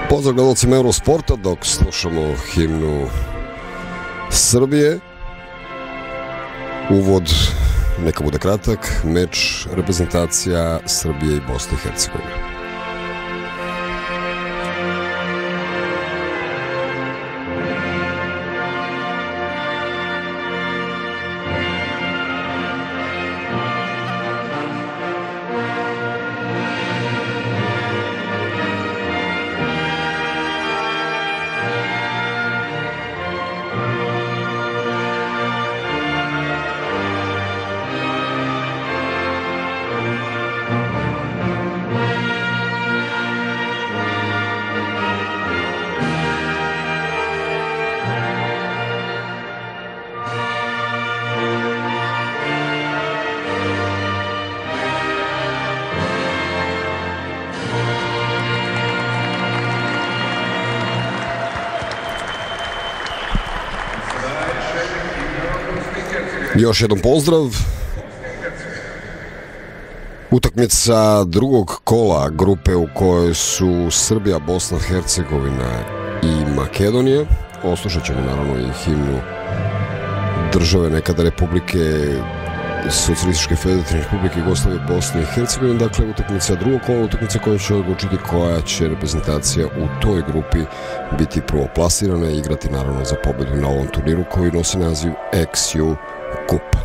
Pozdrav gledalcima Eurosporta dok slušamo himnu Srbije. Uvod neka bude kratak, meč reprezentacija Srbije i Bosne i Hercegovine. Još jednom pozdrav. Utakmica drugog kola grupe u kojoj su Srbija, Bosna, Hercegovina i Makedonija. Oslušat ćemo naravno i himnu države nekada Republike Socijalističke Federativne Republike Jugoslavije, Bosne i Hercegovine. Dakle, utakmica drugog kola, utakmica koja će odlučiti koja će reprezentacija u toj grupi biti prvoplasirana i igrati naravno za pobedu na ovom turniru koji nosi naziv XU Kupa.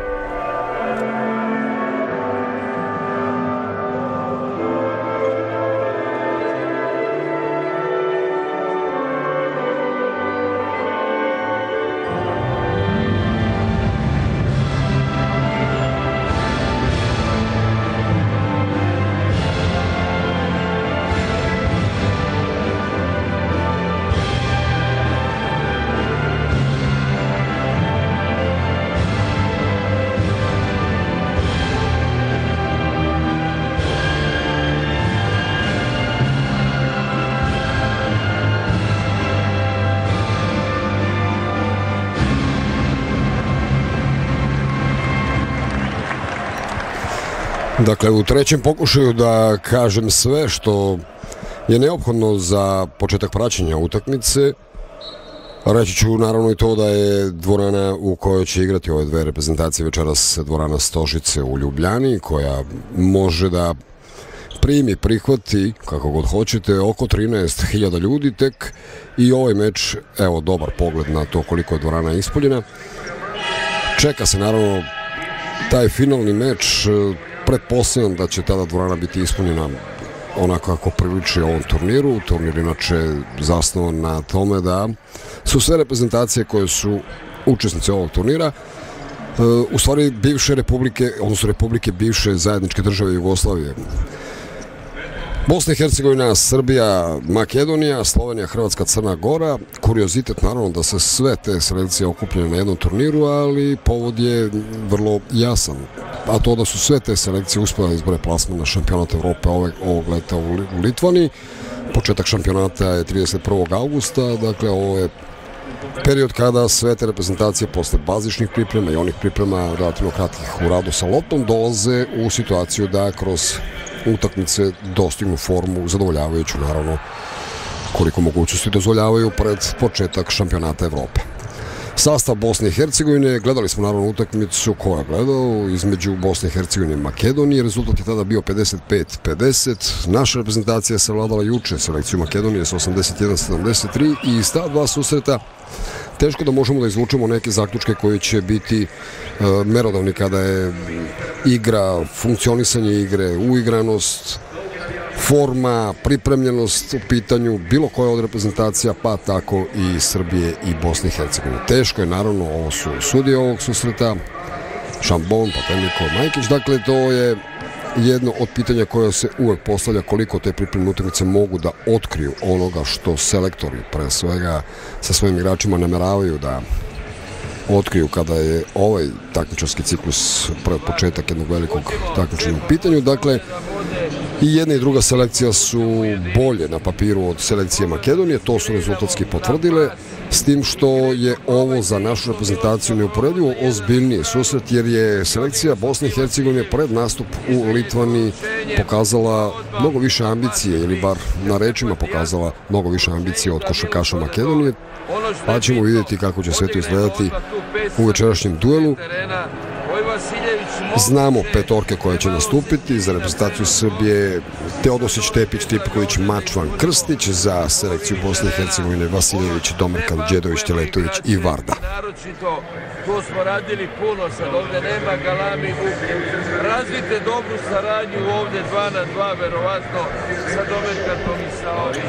Dakle, u trećem pokušaju da kažem sve što je neophodno za početak praćenja utakmice. Reći ću naravno i to da je dvorana u kojoj će igrati ove dve reprezentacije večeras dvorana Stožice u Ljubljani, koja može da prihvati, kako god hoćete, oko 13.000 ljudi tek. I ovaj meč, evo, dobar pogled na to koliko je dvorana ispoljena. Čeka se naravno taj finalni meč. Pretpostavljam da će tada dvorana biti ispunjena onako kako priliči ovom turniru. Turnir inače zasnovan na tome da su sve reprezentacije koje su učesnici ovog turnira u stvari bivše republike, odnosno republike bivše zajedničke države Jugoslavije. Bosna i Hercegovina, Srbija, Makedonija, Slovenija, Hrvatska, Crna Gora. Kuriozitet naravno da se sve te selekcije okupljene na jednom turniru, ali povod je vrlo jasan. A to da su sve te selekcije uspjele da izbore plasman na šampionat Evrope ovog leta u Litvani. Početak šampionata je 31. augusta, dakle ovo je period kada sve te reprezentacije posle bazičnih priprema i onih priprema relativno kratkih u radu sa loptom dolaze u situaciju da kroz utakmice dostignu formu zadovoljavajuću, naravno koliko mogućnosti dozvoljavaju pred početak šampionata Evrope. Sastav Bosne i Hercegovine, gledali smo naravno utakmicu, ko je gledao, između Bosne i Hercegovine i Makedonije, rezultat je tada bio 55-50, naša reprezentacija je savladala juče selekciju Makedonije sa 81-73 i iz ta dva susreta teško da možemo da izvučemo neke zaključke koji će biti merodavni kada je igra, funkcionisanje igre, uigranost, forma, pripremljenost u pitanju bilo koje od reprezentacija, pa tako i Srbije i Bosne i Hercegovine. Teško je, naravno, ovo su sudije ovog susreta, Šambon, Patemiko, Majkić, dakle to je jedno od pitanja koje se uvek postavlja, koliko te pripremne utakmice mogu da otkriju onoga što selektori pre svega sa svojim igračima nameravaju da otkriju kada je ovaj takmičarski ciklus pred početak jednog velikog takmičenja u pitanju. Dakle, I jedna i druga selekcija su bolje na papiru od selekcije Makedonije, to su rezultatski potvrdile, s tim što je ovo za našu reprezentaciju neuporedivo ozbiljniji susret, jer je selekcija Bosne i Hercegovine pred nastup u Litvani pokazala mnogo više ambicije, ili bar na rečima pokazala mnogo više ambicije od košarkaša Makedonije, pa ćemo vidjeti kako će sve to izgledati u večerašnjem duelu. Znamo petorke koje će nastupiti za reprezentaciju Srbije: Teodosić, Tepić, Tripković, Mačvan, Krstić, za selekciju Bosne i Hercegovine Vasiljević, Domerkan, Đedović, Teletović i Varda. To smo radili puno, sad ovde nema galami i buke. Razvite dobru saradnju ovde 2 na 2, verovatno, sa Domerkanom i sa ovim.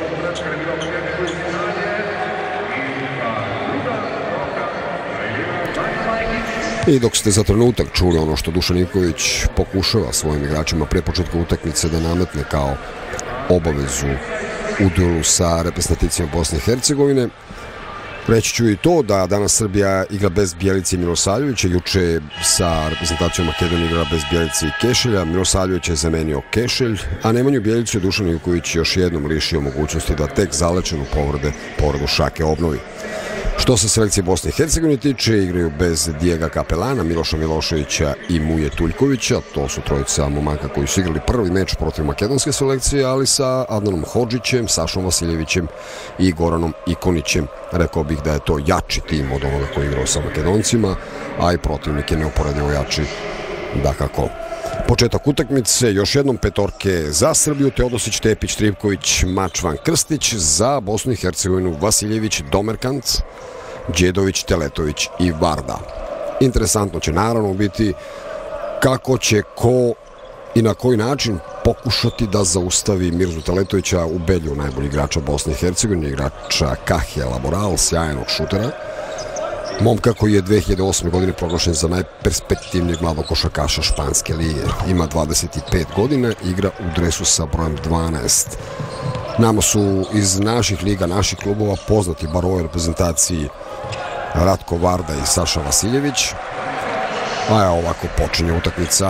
I dok ste za trenutak čuli ono što Dušan Ivković pokušava svojim igračima pre početka utakmice da nametne kao obavezu u duelu sa reprezentacijom Bosne i Hercegovine, reći ću i to da danas Srbija igra bez Bjelice i Milosavljevića. Juče sa reprezentacijom Makedonije igra bez Bjelice i Kešelja. Milosavljević je zamenio Kešelj, a Nemanju Bjelicu je Dušan Ivković još jednom lišio mogućnosti da tek zalečenu povredu šake obnovi. Što se selekcije Bosne i Hercegovine tiče, igraju bez Dijega Kapelana, Miloša Miloševića i Muje Tuljkovića. To su trojica momaka koji su igrali prvi meč protiv makedonske selekcije, ali sa Adnanom Hodžićem, Sašom Vasiljevićem i Goranom Ikonićem. Rekao bih da je to jači tim od onoga koji je igrao sa Makedoncima, a i protivnik je neuporedivo jači, dakako. Početak utakmice, još jednom petorke za Srbiju: Teodosić, Tepić, Tripković, Mačvan, Krstić, za Bosnu i Hercegovinu Vasiljević, Domerkant, Đedović, Teletović i Varda. Interesantno će naravno biti kako će ko i na koji način pokušati da zaustavi Mirzu Teletovića, ubedljivo najbolji igrača Bosne i Hercegovine, igrača Kahje Laboral, sjajnog šutera. Momka koji je 2008. godine proglašen za najperspektivnijeg mladog košarkaša španske lige. Ima 25 godina, igra u dresu sa brojem 12. Nama su iz naših liga, naših klubova poznati, bar u ovoj reprezentaciji, Ratko Varda i Saša Vasiljević. A evo ovako počinje utakmica.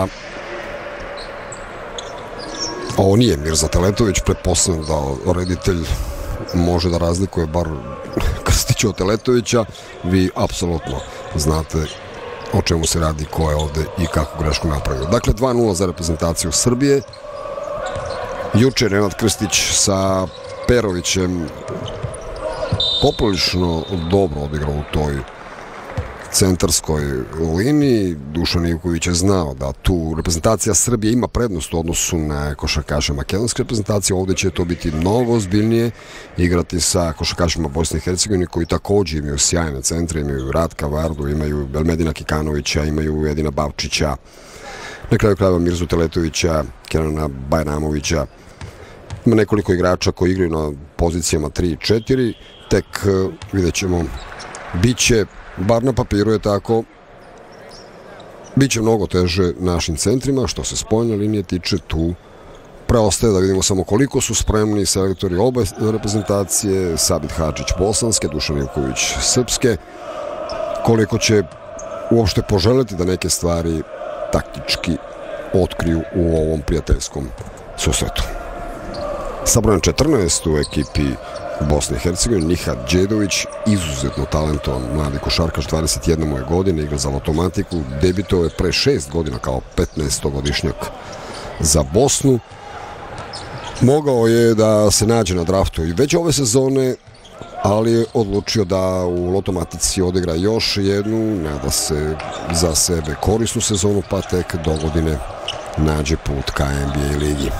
Ovo nije Mirza Teletović, pretpostavljam da reditelj može da razlikuje bar Krstića od Teletovića. Vi apsolutno znate o čemu se radi, ko je ovde i kako grešku napravio. Dakle, 2-0 za reprezentaciju Srbije. Juče Nenad Krstić sa Perovićem poprilično dobro odigrao u toj centarskoj liniji. Dušan Ivković je znao da tu reprezentacija Srbije ima prednost u odnosu na košarkaše makedonske reprezentacije. Ovde će to biti mnogo ozbiljnije, igrati sa košarkašima Bosne i Hercegovine koji takođe imaju sjajne centre, imaju Ratka Vardu, imaju Elmedina Kikanovića, imaju Edina Bavčića, na kraju krajeva Mirzu Teletovića, Kenana Bajramovića. Ima nekoliko igrača koji igraju na pozicijama 3 i 4, tek vidjet ćemo. Biće, bar na papiru je tako, biće mnogo teže našim centrima. Što se spoljne linije tiče, tu preostaje da vidimo samo koliko su spremni selektori obe reprezentacije, Sabit Hadžić bosanske, Dušan Ivković srpske, koliko će uopšte poželeti da neke stvari taktički otkriju u ovom prijateljskom susretu. Sa brojem 14 u ekipi Bosne i Hercegovine Nihad Đedović, izuzetno talentovan mladi košarkaš, 21 mu je godine, igra za Lotomatiku, debitovao je pre 6 godina kao 15-godišnjak za Bosnu. Mogao je da se nađe na draftu i već ove sezone, ali je odlučio da u Lotomatici odigra još jednu, nada se za sebe korisnu sezonu, pa tek do godine nađe put ka NBA ligi.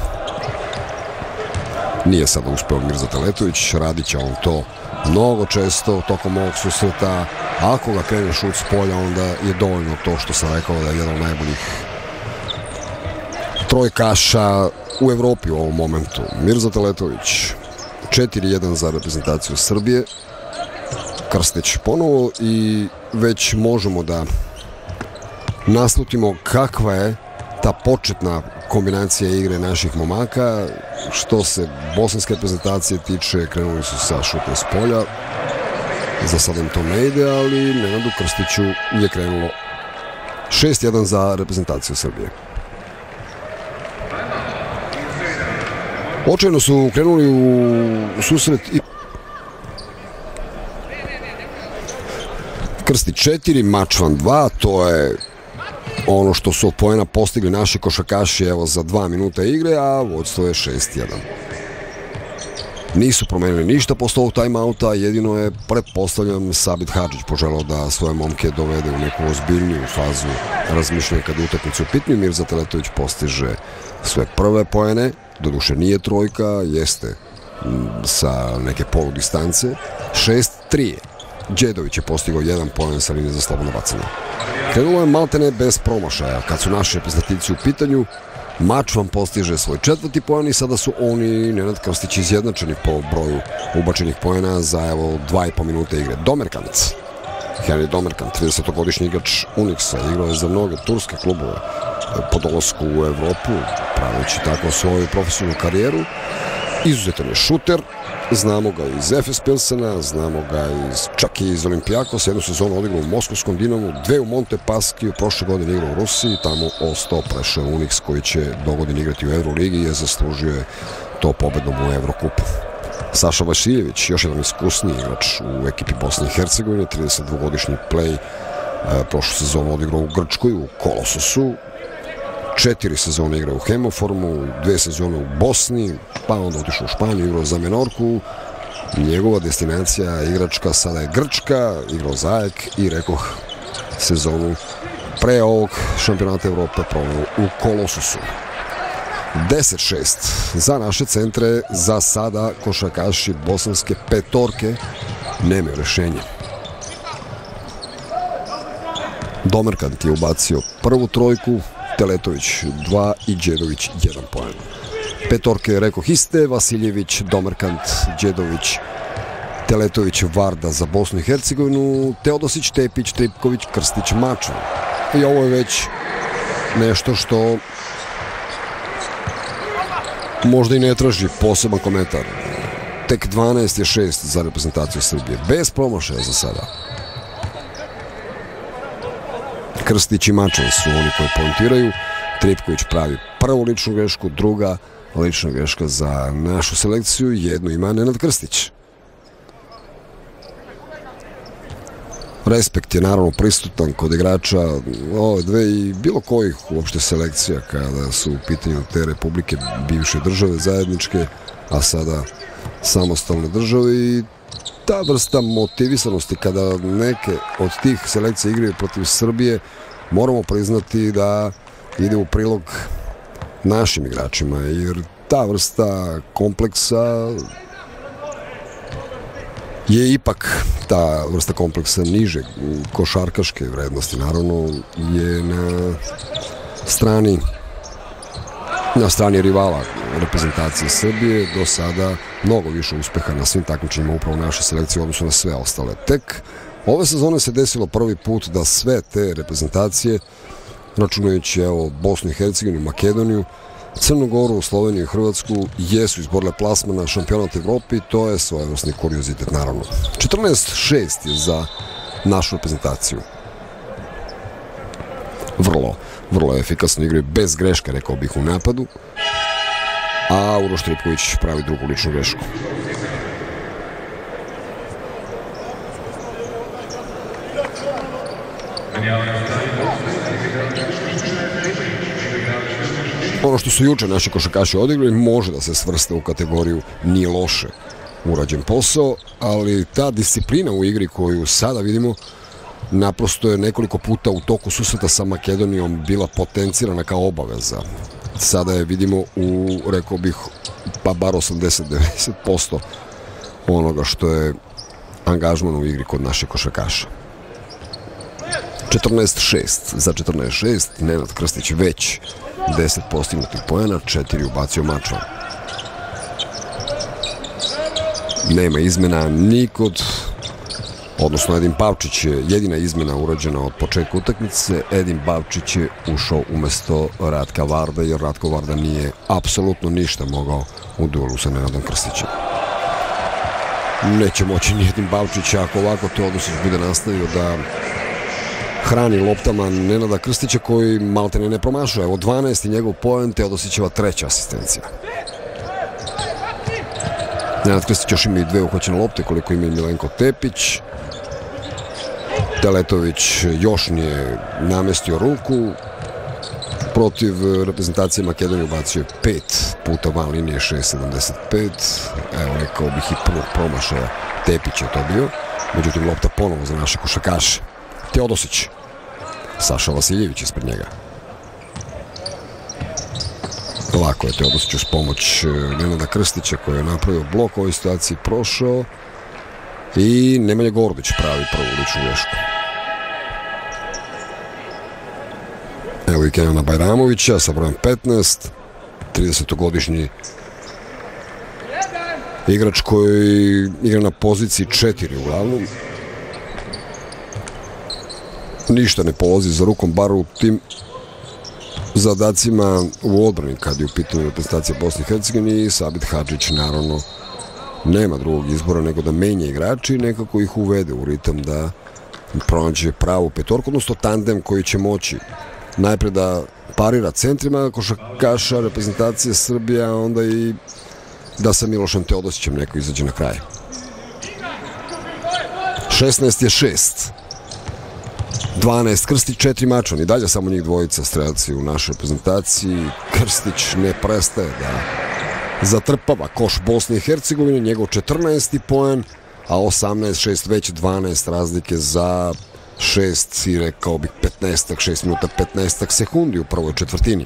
Nije sada uspeo Mirza Teletović, radit će on to mnogo često tokom ovog susreta. Ako ga krene šut s polja, onda je dovoljno to što sam rekao da je jedan od najboljih trojkaša u Evropi u ovom momentu. Mirza Teletović, 4-1 za reprezentaciju Srbije. Krstić ponovo i već možemo da naslutimo kakva je ta početna kombinacija igre naših momaka. Što se bosanske reprezentacije tiče, krenuli su sa šutom s polja. Za sad im to ne ide, ali Nenadu Krstiću je krenulo. 6-1 za reprezentaciju Srbije. Očajno su krenuli u susret i Krstić 4, Mačvan 2, to je ono što su od poena postigli naši košarkaši evo za 2 minuta igre, a vodstvo je 6-1. Nisu promenili ništa posle ovog timeouta, jedino je, pretpostavljam, Sabit Hadžić poželao da svoje momke dovede u neku ozbiljniju fazu razmišljanja kada utakmica u pitanju. Mirza Teletović postiže svoje prve poene, doduše nije trojka, jeste sa neke polu distance. 6-3. Đedović je postigao 1 poen sa linije za slobodno bacanje. Krenulo je maltene bez promašaja kad su naši reprezentativci u pitanju. Mačvan postiže svoj 4. poen i sada su oni, Nenad Krstić, izjednačeni po broju ubačenih poena za evo 2,5 minuta igre. Domerkant, Henry Domerkant, 30-godišnji igrač Uniksa, igrao je za mnoge turske klubove po dolasku u Evropu, praveći tako svoju profesionalnu karijeru. Izuzetan je šuter, znamo ga iz Efes Pilsena, znamo ga čak i iz Olimpijakosa, jednu sezonu odigrao u Moskovskom Dinamu, 2 u Montepaskiju, prošle godine igrao u Rusiji, tamo ostao, prešao u Uniks koji će dogodine igrati u Euroligi i zaslužio je to pobedom u Evrokupu. Saša Vasiljević, još jedan iskusniji igrač u ekipi Bosne i Hercegovine, 32-godišnji play, prošlu sezonu odigrao u Grčkoj, u Kolososu, 4 sezone igrao u Hemoformu, 2 sezone u Bosni, pa onda otišao u Španiju, igrao za Menorku. Njegova destinacija igračka sada je Grčka, igrao za AEK i rekoh sezonu pre ovog šampionata Evrope proveo u Kolosusu. 10-6 za naše centre, za sada košarkaši bosanske petorke nemaju rešenje. Domerkant je ubacio prvu trojku, Teletović 2 i Đedović 1 poen. Petorke, rekoh, iste, Vasiljević, Domerkant, Đedović, Teletović, Varda za Bosnu i Hercegovinu, Teodosić, Tepić, Tripković, Krstić, Mačvan. I ovo je već nešto što možda i ne traži poseban komentar. Tek 12-6 za reprezentaciju Srbije, bez promašaja za sada. Krstić i Mačvan su oni koji poentiraju. Tripković pravi prvu ličnu grešku, druga lična greška za našu selekciju, jednu ima Nenad Krstić. Respekt je naravno prisutan kod igrača ove dve i bilo kojih uopšte selekcija kada su u pitanju te republike bivše države zajedničke, a sada samostalne države, i ta vrsta motivisanosti kada neke od tih selekcija igraju protiv Srbije, moramo priznati da ide u prilog našim igračima, jer ta vrsta kompleksa je ipak, ta vrsta kompleksa niže košarkaške vrednosti, naravno, je na strani rivala reprezentacije Srbije. Do sada mnogo više uspeha na svim takmičenjima upravo naše selekcije u odnosu na sve ostale. Tek ove sezone se desilo prvi put da sve te reprezentacije, računajući evo Bosnu i Hercegovinu, Makedoniju, Crnu Goru, Sloveniju i Hrvatsku, jesu izborile plasman na šampionat Evrope i to je svojevrsni kuriozitet, naravno. 14-6 je za našu reprezentaciju. Vrlo efikasno igraju, bez greške, rekao bih, u napadu, a Uroš Tripković pravi drugu ličnu grešku. Ono što su juče naši košarkaši odigrali može da se svrste u kategoriju nije loše urađen posao, ali ta disciplina u igri koju sada vidimo naprosto je nekoliko puta u toku susreta sa Makedonijom bila potencirana kao obaveza. Sada je vidimo u, rekao bih, pa bar 80-90% onoga što je angažman u igri kod naših košarkaša. 14-6 za 14-6, Nenad Krstić već 10 postignutih poena, 4 ubacio Mačvan. Nema izmena ni kod, odnosno Edin Pavčić je jedina izmena urađena od početka utakmice. Edin Pavčić je ušao umesto Ratka Varda, jer Ratko Varda nije apsolutno ništa mogao u duelu sa Nenadom Krstićem. Neće moći ni Edin Pavčić ako ovako Teodosić bude nastavio da hrani loptama Nenada Krstića, koji maltene ne promašuje. Evo 12 i njegov poen, Teodosićeva treća asistencija. Nenad Krstić još ima i 2 uhvaćene lopte koliko ima i Milenko Tepić. Teletović još nije namestio ruku. Protiv reprezentacije Makedonije ubacio 5 puta van linije, 6.75. Evo, rekao bih i prvog promašaja Tepić je to bio. Međutim, lopta ponovo za naše košarkaše. Teodosić. Saša Vasiljević ispred njega. Lako je Teodosić uz pomoć Nenada Krstića koji je napravio blok u ovoj situaciji, prošao. I Nemanja Gordić pravi prvu ličnu grešku. Evo i Kenana Bajramovića sa brojem 15, 30-godišnji igrač koji igra na poziciji 4 uglavnom. Ništa ne polazi za rukom, bar u tim zadacima u odbrani kad je u pitanju reprezentacija Bosne i Hercegovine. I Sabit Hadžić naravno nema drugog izbora nego da menja igrači i nekako ih uvede u ritam da pronađe pravu petorku, odnosno tandem koji će moći najpre da parira centrima košarkaša reprezentacije Srbije, a onda i da sa Milošem Teodosićem neko izađe na kraj. 16-6. 12 Krstić, 4 Mačvan. I dalje samo njih dvojica strelci u našoj reprezentaciji. Krstić ne prestaje da zatrpava koš Bosne i Hercegovine. Njegov 14. poen, a 18-6 već 12 razlike za 6 i rekao bih 6 minuta 15 sekundi u prvoj četvrtini.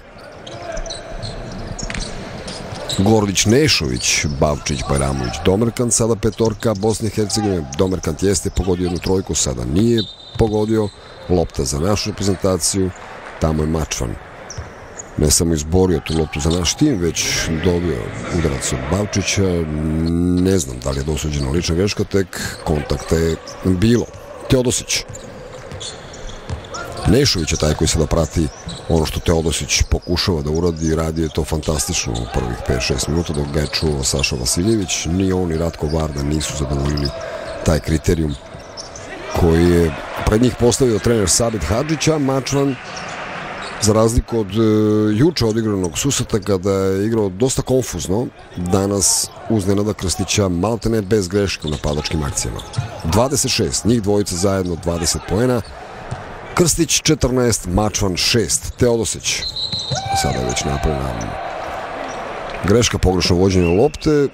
Gordić, Nešović, Bavčić, Bajramović, Domerkant, sada petorka Bosne i Hercegovine. Domerkant jeste pogodio jednu trojku, sada nije pogodio. Lopta za našu reprezentaciju, tamo je Mačvan ne samo izborio tu loptu za naš tim, već dobio udarac od Bavčića. Ne znam da li je dosuđena lična greška, tek kontakta je bilo. Teodosić. Nešović je taj koji sada prati ono što Teodosić pokušava da uradi i radi je to fantastično u prvih 5-6 minuta dok ga je čuvao Saša Vasiljević. Ni on ni Ratko Varda nisu zadovoljili taj kriterijum koji je pred njih postavio trener Sabit Hadžića. Mačvan, za razliku od juče odigranog susreta kada je igrao dosta konfuzno, danas uz Nenada Krstića maltene bez greške u napadačkim akcijama. 26, njih dvojica zajedno 20 poena. Krstić 14, Mačvan 6. Teodosić. Sada je već napravljena greška, pogrešno vođenje lopte.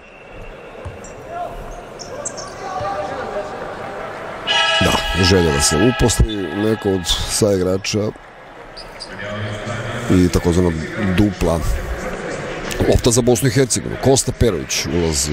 Da, želja da se uposli neko od saigrača i takozvana dupla lopta za Bosnu i Hercegovinu. Kosta Perović ulazi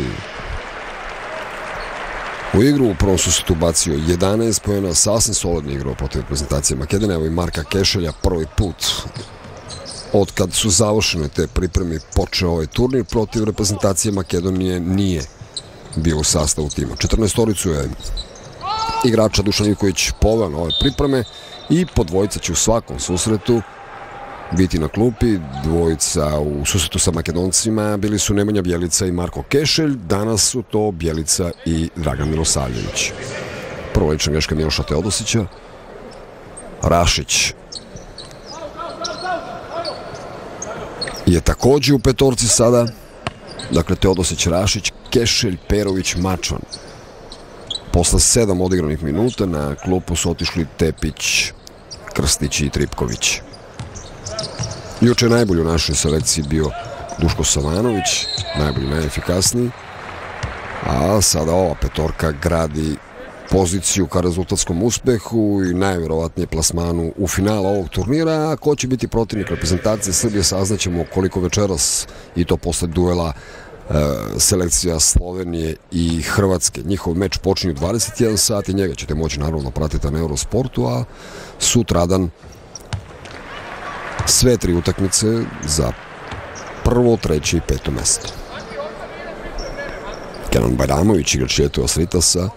u igru, u prvom susretu bacio 11 poena, sasvim solidno igrao protiv reprezentacije Makedonije. Evo i Marka Kešelja, prvi put od kad su završene te pripreme počeo ovaj turnir protiv reprezentacije Makedonije nije bio u sastavu tima. 14-toricu je igrača Dušan Ivković poveo na ove pripreme i po dvojica će u svakom susretu biti na klupi. Dvojica u susretu sa Makedoncima bili su Nemanja Bjelica i Marko Kešelj, danas su to Bjelica i Dragan Milosavljević. Prvo lična greška Miloša Teodosića. Rašić je takođe u petorci sada. Dakle, Teodosić, Rašić, Kešelj, Perović, Mačvan. Posle 7 odigranih minuta na klupu su otišli Tepić, Krstić i Tripković. Juče najbolji u našoj selekciji bio Duško Savanović, najbolji, najefikasniji. A sada ova petorka gradi poziciju ka rezultatskom uspehu i najverovatnije plasmanu u finalu ovog turnira. A ko će biti protivnik reprezentacije Srbije saznaćemo koliko večeras, i to posle duela selekcija Slovenije i Hrvatske. Njihov meč počinje u 21 sat i njega ćete moći naravno pratiti na Eurosportu, a sutradan sve 3 utakmice za prvo, treće i peto mesto. Kenan Bajramović, igrač Ljetova Sritasa,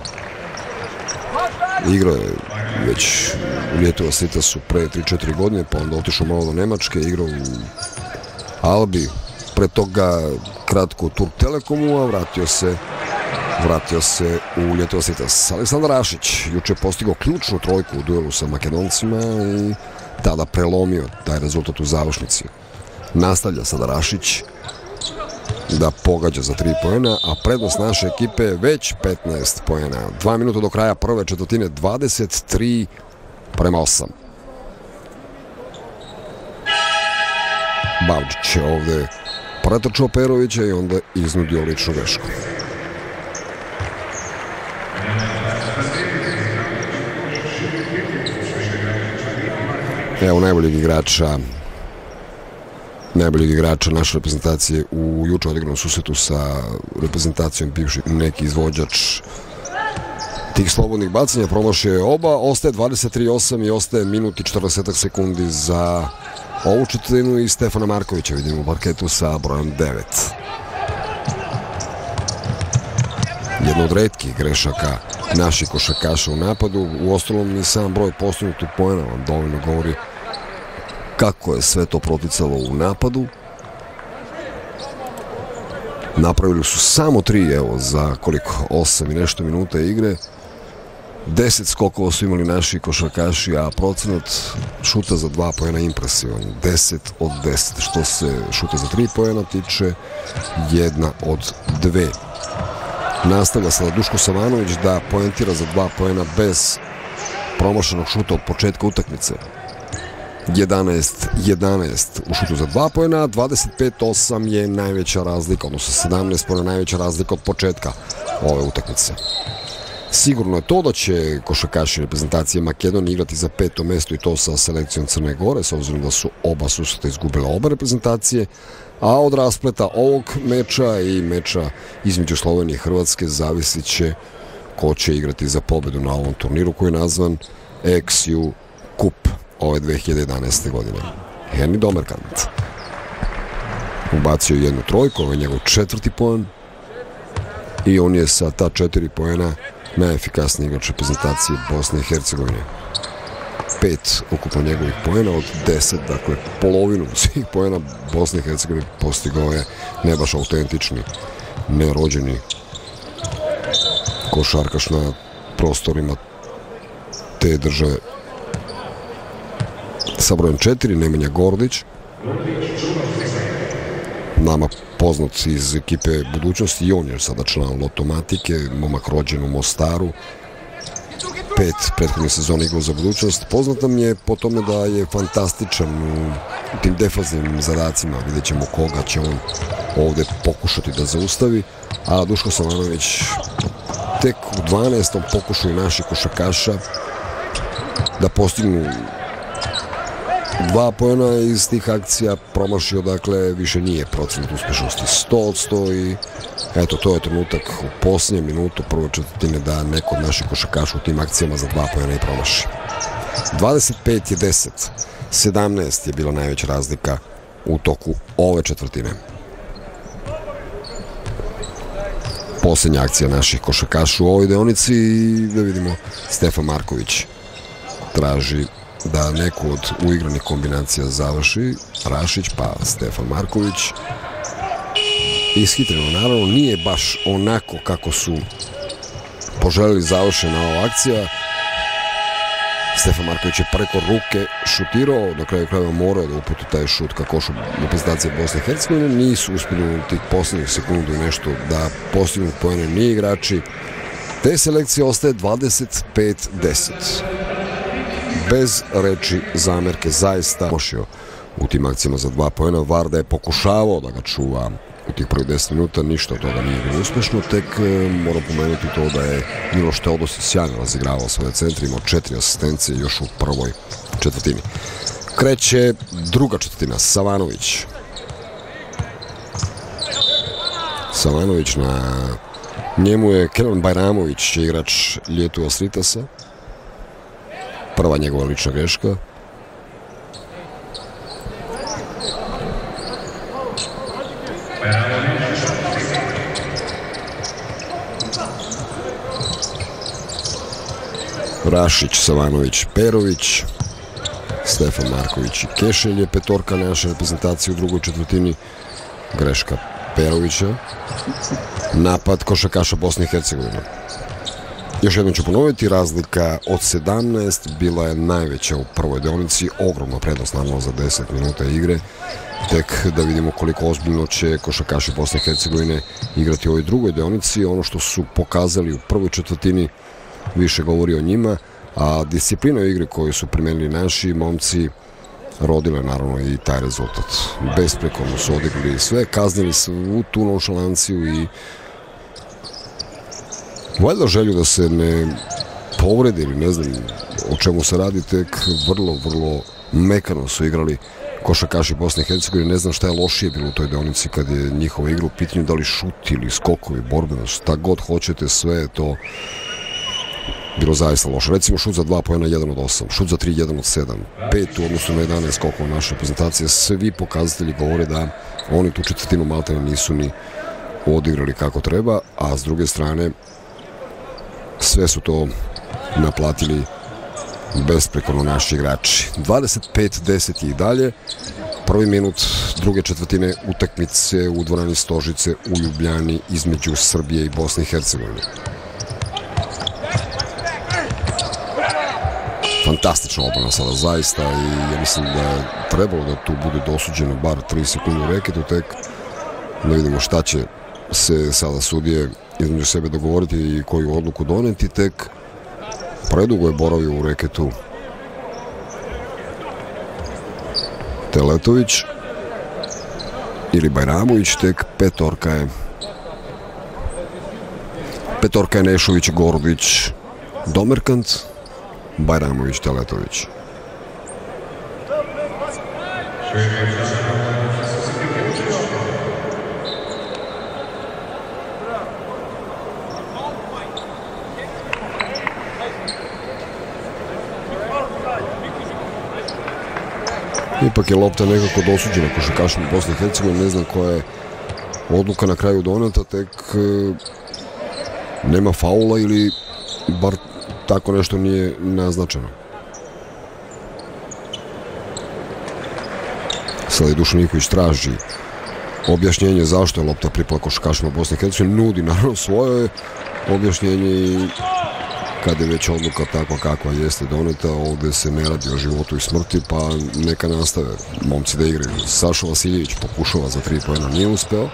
igrao je već u Ljetova Sritasu pre 3-4 godine, pa onda otišao malo do Nemačke, igrao u Albi, pre toga kratko u Turk Telekomu, a vratio se u Ljetova Sritas. Aleksandar Rašić juče je postigao ključnu trojku u duelu sa Makedoncima i tada prelomio taj rezultat u završnici. Nastavlja sada Rašić. da pogađa za 3 poena, a prednost naše ekipe je već 15 poena. 2 minuta do kraja prve četvrtine, 23-8. Bavčić je ovde pretrčao Perovića i onda iznudio ličnu grešku. Evo najboljeg igrača naše reprezentacije u juče odigranom susretu sa reprezentacijom bivši neki izvođač tih slobodnih bacanja, promašio je oba, ostaje 23-8 i ostaje minut i 40 sekundi za ovu četvrtinu i Stefana Markovića vidimo u parketu sa brojem 9. Jedna od retkih grešaka naših košarkaša u napadu, u ostalom i sam broj postignutih poena vam dovoljno govori kako je sve to proticalo u napadu. Napravili su samo 3, evo, za koliko, 8 i nešto minuta igre. 10 skokova su imali naši košarkaši, a procenat šuta za 2 poena impresivan. 10 od 10. Što se šuta za 3 poena tiče, 1 od 2. Nastavlja sada Duško Savanović da poentira za 2 poena bez promašenog šuta od početka utakmice. 11-11 u šutu za 2 poena, 25-8 je najveća razlika, odnosno 17 poena najveća razlika od početka ove utakmice. Sigurno je to da će košarkaši reprezentacije Makedonije igrati za 5. mesto i to sa selekcijom Crne Gore, s obzirom da su oba susreta izgubile oba reprezentacije, a od raspleta ovog meča i meča između Slovenije i Hrvatske zavisit će ko će igrati za pobedu na ovom turniru koji je nazvan XU Cup ove 2011. godine. Henry Domerkant ubacio jednu trojku, ovo je njegov 4. poen i on je sa ta 4 poena najefikasniji igrač reprezentacije Bosne i Hercegovine. 5 ukupno njegovih poena od 10, dakle polovinu svih poena Bosne i Hercegovine postigao je ne baš autentični, nerođeni košarkaš na prostorima te države. Sa brojem 4 Nemanja Gordić, nama poznat iz ekipe budućnosti, i on je sada član Lotomatike, momak rođen u Mostaru, 5 prethodnih sezona igrao za budućnost. Poznat nam je po tome da je fantastičan u tim defazivnim zadacima, vidjet ćemo koga će on ovde pokušati da zaustavi, a Duško Savanović tek u 12. pokušaju naših košarkaša da postignu 2 poena iz tih akcija promašio, dakle više nije procenat uspešnosti 100% i eto, to je trenutak u posljednjem minutu prve četvrtine da neko od naših košarkaša u tim akcijama za 2 poena i promaši. 25-10, 17 je bila najveća razlika u toku ove četvrtine. Posljednja akcija naših košarkaša u ovoj deonici i da vidimo Stefan Marković traži da neku od uigranih kombinacija završi Rašić, pa Stefan Marković. Ishitreno, naravno, nije baš onako kako su poželjeli završena ova akcija. Stefan Marković je preko ruke šutirao, do kraju krajeva morao da uputi taj šut ka košu reprezentacije Bosne i Hercegovine. Nisu uspjeli u tih posljednjih sekundu i nešto da postignu poene ni igrači. Te selekcije ostaje 25-10. Bez reči zamerke, zaista mošio u tim akcijama za 2 poena. Varda je pokušavao da ga čuva u tih prvih 10 minuta, ništa od toga nije bilo uspešno, tek moram pomenuti to da je Miloš Teodosić sjajno razigravao svoje centre, imao 4 asistencije još u prvoj četvrtini. Kreće druga četvrtina, Savanović. Savanović, na njemu je Kenan Bajramović, igrač Ljetu Osritasa. Prva njegova lična greška. Rašić, Savanović, Perović, Stefan Marković i Kešelj je petorka naše reprezentacije u drugoj četvrtini. Greška Perovića. Napad košarkaša Bosne i Hercegovine. Još jednom ću ponoviti, razlika od 17 bila je najveća u prvoj deonici, ogromna prednost naravno za 10 minuta igre tek da vidimo koliko ozbiljno će košarkaši Bosne i Hercegovine igrati u ovoj drugoj deonici. Ono što su pokazali u prvoj četvrtini više govori o njima, a disciplina u igri koju su primenili naši momci rodile naravno i taj rezultat. Besprekorno su odigrali sve, kaznili svu tu nonšalanciju i valjda želju da se ne povredi ili ne znam o čemu se radi, tek vrlo mekano su igrali košarkaši Bosne i Hercegovine. Ne znam šta je lošije bilo u toj deonici kad je njihova igra u pitanju, da li šut ili skokovi, borbeno, šta god hoćete, sve je to bilo zaista loše. Recimo šut za 2 poena 1 od 8, šut za 3 1 od 7, 5 u odnosu na 11 skokova naše reprezentacije. Svi pokazatelji govore da oni tu četvrtinu maltene nisu ni odigrali kako treba, a s druge strane sve su to naplatili besprekorno naši igrači. 25-10 i dalje. Prvi minut druge četvrtine utakmice u dvorani Stožice u Ljubljani između Srbije i Bosne i Hercegovine. Fantastična obrana sada zaista i ja mislim da je trebalo da tu bude dosuđeno bar 3 sekunde u reketu, tek da vidimo šta će se sada sudije između sebe dogovoriti i koju odluku doneti. Tek predugo je boravio u reketu Teletović ili Bajramović, tek petorka je Nešović, Gordić, Domerkant, Bajramović, Teletović. Ipak je lopta nekako dosuđena košarkašima Bosne i Hercegovine. Ne znam koja je odluka na kraju doneta, tek nema faula ili bar tako nešto nije naznačeno. Sada i Dušan Ivković traži objašnjenje zašto je lopta pripala košarkašima Bosne i Hercegovine. Nudi naravno svoje objašnjenje i kada je već odluka takva kakva jeste doneta, ovde se ne radi o životu i smrti, pa neka nastave momci da igraju. Saša Vasiljević pokušava za 3 poena, nije uspeo.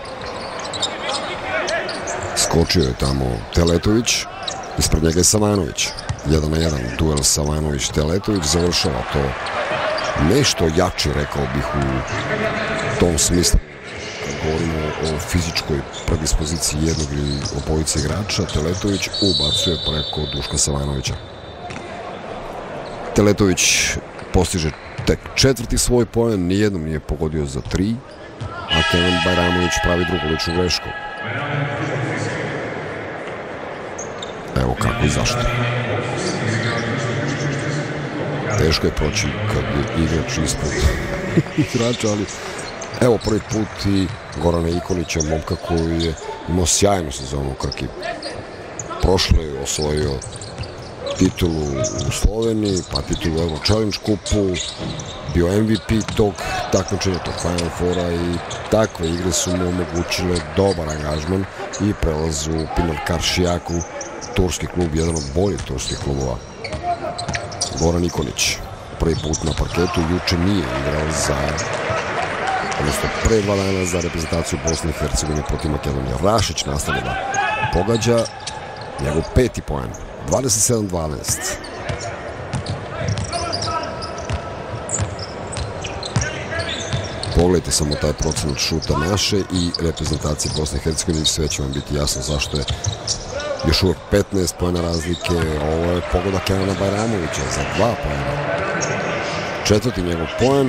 Skočio je tamo Teletović, ispred njega je Savanović. 1 na 1 duel Savanović-Teletović, završava to nešto jače, rekao bih, u tom smislu. Govorimo o fizičkoj predispoziciji jednog ili obojice igrača. Teletović ubacuje preko Duška Savanovića. Teletović postiže tek 4. svoj poen, nijednom nije pogodio za 3, a Kenan Bajramović pravi drugu ličnu grešku. Evo kako i zašto. Teško je proći kad je igrač ispred igrača, ali evo prvi put i Gorana Ikonića, momka koji je imao sjajnu sezonu u Krki. Prošle je osvojio titulu u Sloveniji, pa titulu u Euro Challenge kupu, bio MVP tog takmičenja, tog Final Fora, i takve igre su mu omogućile dobar angažman i prelaz u Pinar Karšijaku, turski klub, jedan od boljih turskih klubova. Goran Ikonić, prvi put na parketu, juče nije igrao odnosno pre 2 dana za reprezentaciju Bosne i Hercegovine protiv Makedonije. Rašić nastavlja da pogađa, njegov 5. poen, 27-12. Pogledajte samo taj procenat šuta naše i reprezentacije Bosne i Hercegovine, sve će vam biti jasno zašto je još uvek 15 poena razlike. Ovo je pogoda Kenana Bajramovića za 2 poena. 4. njegov poen.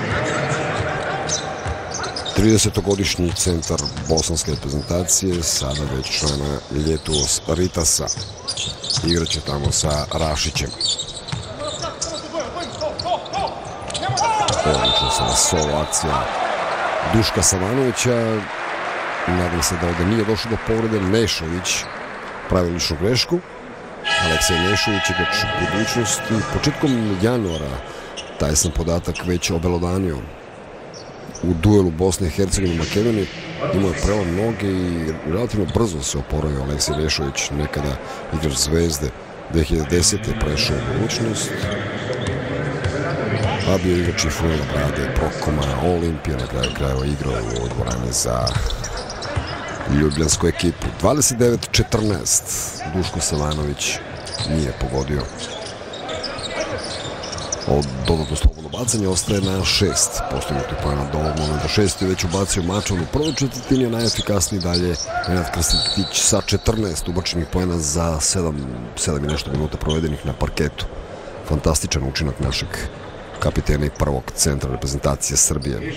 30-godišnji centar bosanske reprezentacije, sada već člana Ljetuos Ritasa. Igraće tamo sa Rašićem. Odlično sada solo akcija Duška Savanovića. Nadam se da ovde nije došlo do povrede. Nešović pravi ličnu grešku. Aleksej Nešović, igrač budućnosti. Početkom januara taj sam podatak već obelodanio. U duelu Bosne i Hercegovine i Makedonije imao je prelom noge i relativno brzo se oporavio Aleksej Nešović, nekada igrač Zvezde. 2010. prešao u budućnost. a bio igrač i Fulana Brade, Prokoma, Olimpija, na kraju krajeva igrao u dvorane za ljubljansku ekipu. 29-14, Duško Savanović nije pogodio. Od dodatno slobodno bacanje ostaje na 6 postignutih poena do ovog momenta. 6 je već ubacio Mačvan u prvoj četvrtini, a najefikasniji dalje Nenad Krstić sa 14 ubačenih poena za 7 i nešto minuta provedenih na parketu. Fantastičan učinak našeg kapitena i prvog centra reprezentacije Srbije.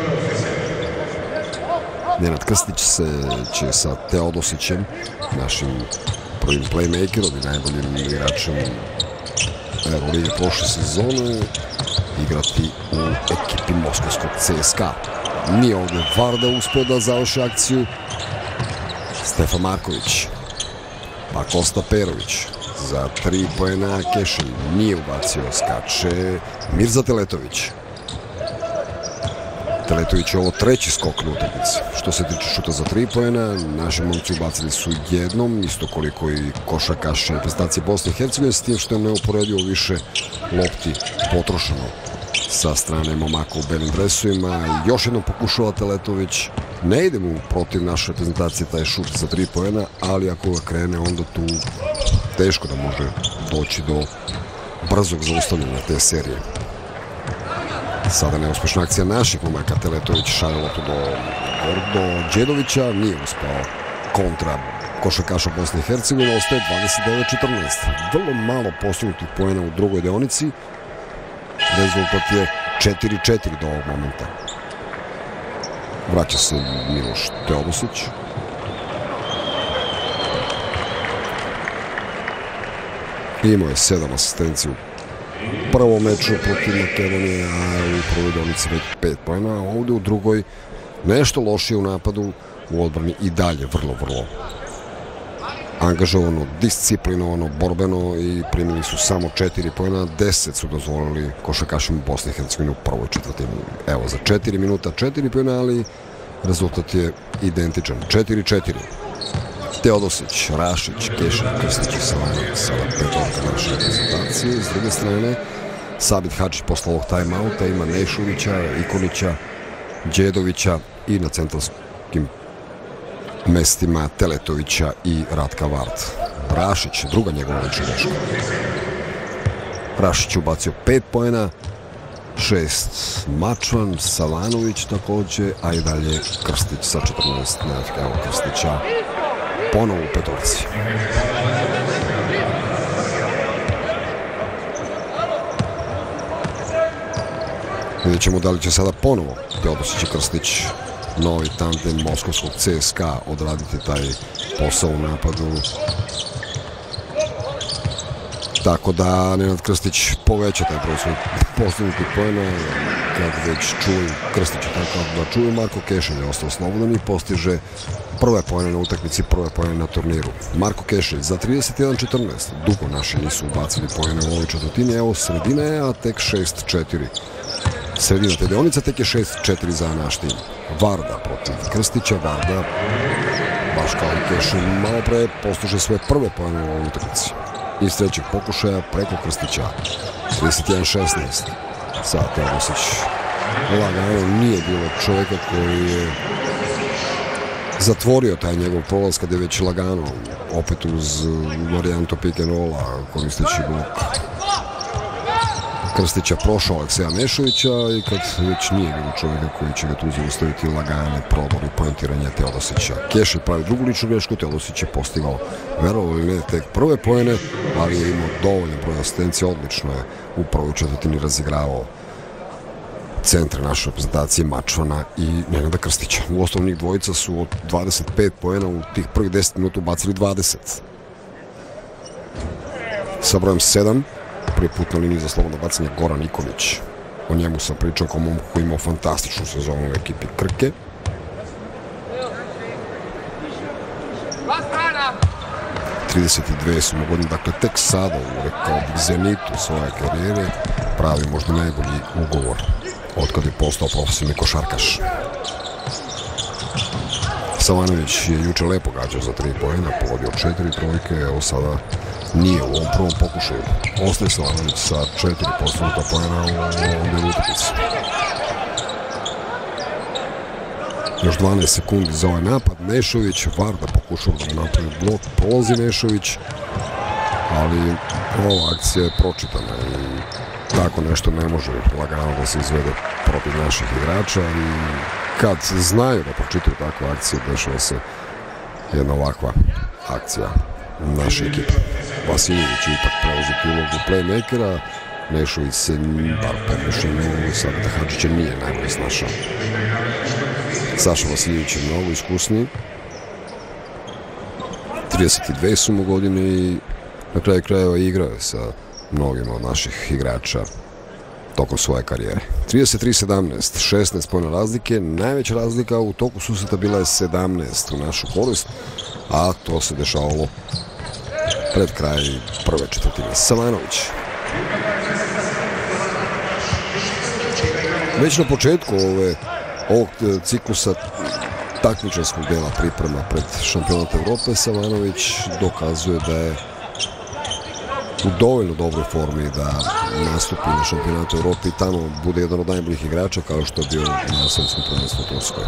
Nenad Krstić će sa Teodosićem, našim prvim playmakerom i najboljim igračem Evrolige prošle sezone, igrati u ekipi moskovskog CSKA. Nije ovdje Varda uspeo da završi akciju. Stefan Marković, pa Kosta Perović za 3 poena. Kešelj nije ubacio, skače Mirza Teletović. Teletović je ovo treći skok na utakmici. Što se tiče šuta za 3 poena, naši momci ubacili su jednom, isto koliko i košarkaši reprezentacije Bosne i Hercegovine, s tim što je neuporedivo više lopti potrošeno sa strane momaka u belim dresovima. Još jednom pokušava Teletović. Ne ide mu protiv naše reprezentacije taj šut za 3 poena, ali ako ga krene, onda tu teško da može doći do brzog zaustavljanja te serije. Sada neuspešna akcija naših momaka. Teletović šalje loptu do Đedovića, nije uspeo kontra košarkaša Bosne i Hercegovine, ostaje 29-14. Vrlo malo postignutih poena u drugoj deonici. Rezultat je 4-4 do ovog momenta. Vraća se Miloš Teodosić. Imao je 7 asistencija u prvom meču protiv Makedonije, a u prvoj deonici već 5 poena, a ovdje u drugoj nešto lošije u napadu, u odbrani i dalje vrlo angažovano, disciplinovano, borbeno i primili su samo 4 poena, 10 su dozvolili košarkašima Bosne i Hercegovine u prvoj četvrtini. Evo, za 4 minuta 4 poena, ali rezultat je identičan, 4-4. Teodosić, Rašić, Kešelj, Krstić i Savanović, sada petorka naše reprezentacije. S druge strane, Sabit Hadžić posle ovog time-outa ima Nešovića, Ikonića, Đedovića i na centralskim mestima Teletovića i Ratka Vard. Rašić, druga njegova lična greška. Rašić ubacio 5 poena, 6 Mačvan, Savanović takođe, a i dalje Krstić sa 14. Evo Krstića ponovo u petorci. Vidjet ćemo da li će sada ponovo Teodosić i Krstić, novi tandem moskovskog CSKA, odraditi taj posao u napadu. Tako da Nenad Krstić poveća taj broj svojih postignutih poena, kad već čuju Krstića, tako da čuju Marko Kešelj je ostao slobodan i postiže prve poene na utakmici, prve poene na turniru. Marko Kešelj za 31-14. Dugo naši nisu ubacili poene u ovoj četvrtini. Evo sredina je, a tek 6-4. Sredina te deonice, tek je 6-4 za naš tim. Varda protiv Krstića. Varda, baš kao i Kešelj malo pre, postiže svoje prve poene u ovoj utakmici. Iz trećeg pokušaja preko Krstića. 31-16. Sad Teodosić lagano, nije bilo čovjeka koji je zatvorio taj njegov prolaz kad je već lagano, opet uz varijantu pick and rolla, koristeći blok Krstića, prošao Alekseja Mešovića i kad već nije bilo čovjeka koji će ga tu zaustaviti, lagane prodor i poentiranje Teodosića. Kešelj pravi drugu ličnu grešku, Teodosić je postigao, verovali ili ne, tek prve poene, ali je imao dovoljno broj asistencija, odlično je u prvoj četvrtini razigravao centre naše reprezentacije Mačvana i Nenada Krstića. U osnovu njih dvojica su od 25 poena u tih prvih 10 minuta ubacili 20. Sa brojem 7, prvi put na liniji za slobodno bacanje Goran Ikonić. O njemu sam pričao kao momku koji imao fantastičnu sezonu u ekipi Krke. ...32 su mu godine, dakle tek sada u, rekao bih, zenitu svoje karijere pravi možda najbolji ugovor od kada je postao profesionalni košarkaš. Savanović je juče lepo gađao za 3 poena, pogodio 4 trojke, evo sada nije u ovom prvom pokušaju. Ostaje Savanović sa 4 postignuta poena u ovoj utakmici. Još 12 sekundi za ovaj napad. Nešović, Varda pokušao da napravi blok, prolazi Nešović, ali ova akcija je pročitana i tako nešto ne može lagano da se izvede protiv naših igrača i kad znaju da pročitaju takve akcije, dešava se jedna ovakva akcija naše ekipe. Vasiljević je ipak preuzeti ulogu playmakera, Nešović se, bar po mišljenju Saveta Hadžića, nije najbolje snašao. Saša Vasiljević je mnogo iskusniji, 32 su mu godine i na kraju krajeva igrao je sa mnogima od naših igrača tokom svoje karijere. 33-17, 16 pojena razlike, najveća razlika u toku susreta bila je 17 u našu korist, a to se dešavalo pred kraj prve četvrtine. Savanović. Već na početku ovog ciklusa takmičarskog dela priprema pred šampionat Evrope, Savanović dokazuje da je u dovoljno dobroj formi da nastupi na šampionatu Evrope i tamo bude jedan od najboljih igrača kao što je bio na svetskom prvenstvu u Turskoj.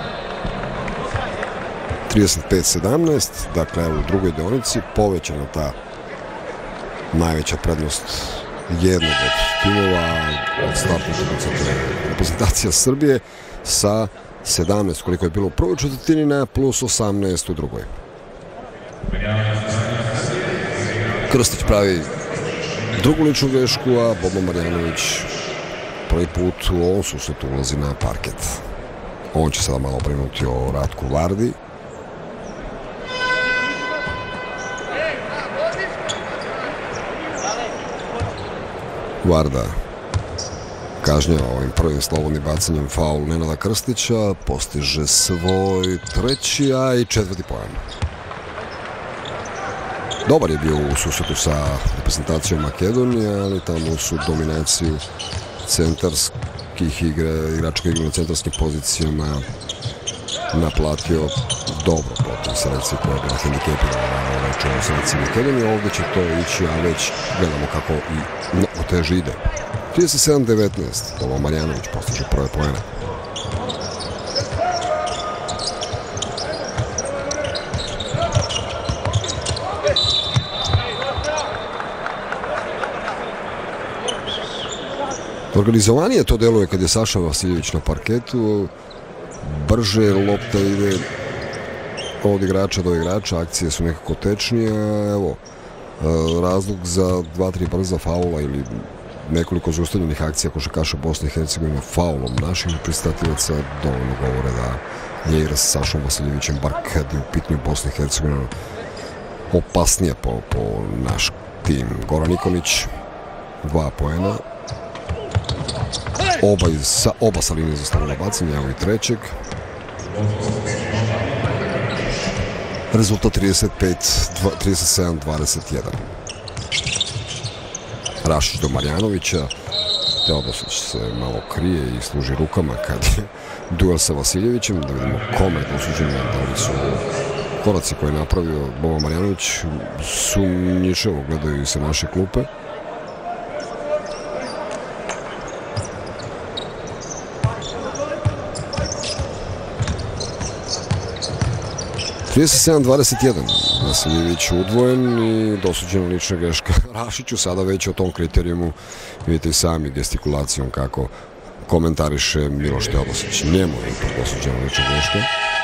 35-17, dakle u drugoj deonici povećana ta najveća prednost jednog od timova od startnog reprezentacija Srbije sa 17 koliko je bilo u prvoj četvrtini na plus 18 u drugoj. Krstić pravi drugu ličnu grešku, a Boban Marjanović prvi put u ovom susretu ulazi na parket. On će sada malo brinuti o Ratku Vardi. Varda kažnjava ovim prvim slobodnim bacanjem faul Nenada Krstića, postiže svoj treći, a i četvrti poen. Dobar je bio u susretu sa reprezentacijom Makedonije, ali tamo su dominaciju centarskih igrača koji igra na centarskim pozicijama naplatio dobro protiv selekcije koja je bila hendikepirana reč o selekciji Makedonije. Ovdje će to ići, a već gledamo kako i mnogo teže ide. 37-19, Boban Marjanović postiže prve poene. Organizovanije to deluje kad je Saša Vasiljević na parketu, brže lopta ide od igrača do igrača, akcije su nekako tečnije. Evo, razlog za 2-3 brza faula ili nekoliko zaustavljenih akcija košarkaša Bosne i Hercegovine faulom naših pristativaca dovoljno govore da je igra sa Sašom Vasiljevićem, bar kad je u pitanju Bosne i Hercegovine, opasnije po naš tim. Goran Nikolić, 2 poena. Oba sa linije za slobodno bacanje, evo i trećeg. Rezultat 37-21. Rašić do Marjanovića. Teodosić se malo krije i služi rukama kad je duel sa Vasiljevićem. Da vidimo kome je dosuđenje, da li su koraci koje je napravio Boban Marjanović sumnjičevo gledaju se naše klupe. 37-21, Vasiljević udvojen i dosuđena lična greška Rašiću, sada već o tom kriterijumu vidite i sami gestikulacijom kako komentariše Miloš Teodosić. Njemu je ipak dosuđena lična greška.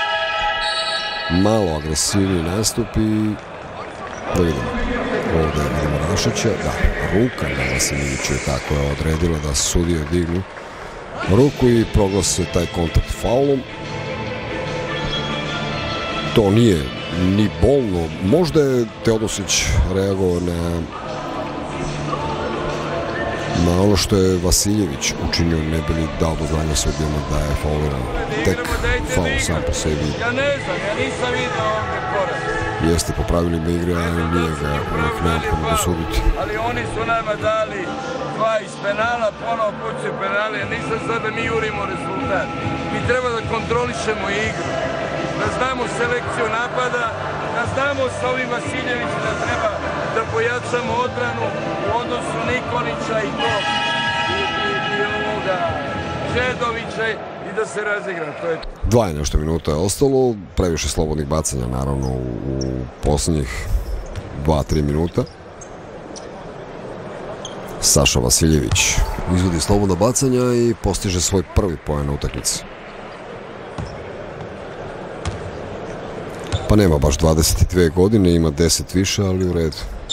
Malo agresivni nastup i da vidimo. Ovdje vidimo Rašića, da, ruka na Vasiljeviću je tako odredila da sudije dignu ruku i proglase taj kontakt faulom. To nije ni bolno. Možda je Teodosić reagovao na ono što je Vasiljević učinio, ne bi li dao do znanja sudijama da je fauliran. Tek faul sam po sebi. Ja ne znam, ja nisam vidio ovdje poraz. Jeste po pravilima igre, ali nije ga uvijek neophodno dosuditi. Ali oni su nama dali 2 iz penala, ponovo puću penale, nisam sad da mi jurimo rezultat. Mi treba da kontrolišemo igru. da znamo selekciju napada, da znamo sa ovim Vasiljevićem da treba da pojačamo odbranu u odnosu Nikolića i ovoga Žedovića i da se razigra. To je 2 i nešto minuta je ostalo, previše slobodnih bacanja naravno u poslednjih 2-3 minuta. Saša Vasiljević izvodi slobodna bacanja i postiže svoj prvi poen na utakmici. Pa nema baš 22 godine, ima 10 više, ali u redu.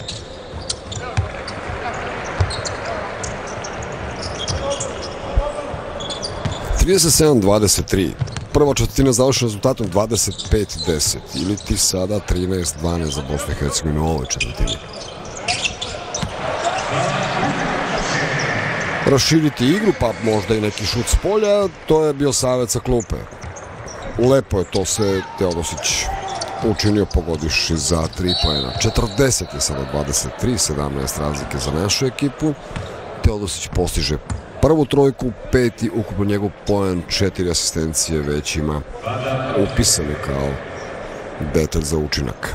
(37 -23). Prva četvrtina završena rezultatom 25-10 ili ti sada 13-12 za Bosnu i Hercegovinu u ovoj četvrtini. Raširiti igru, pa možda i neki šut s polja, to je bio savjet sa klupe. Lepo je to sve Teodosić učinio pogodivši za 3 poena. 40 je sada 23, 17 razlike za našu ekipu. Teodosić postiže prvu trojku, 5. ukupno njegov poen, 4 asistencije već ima upisane kao detalj za učinak.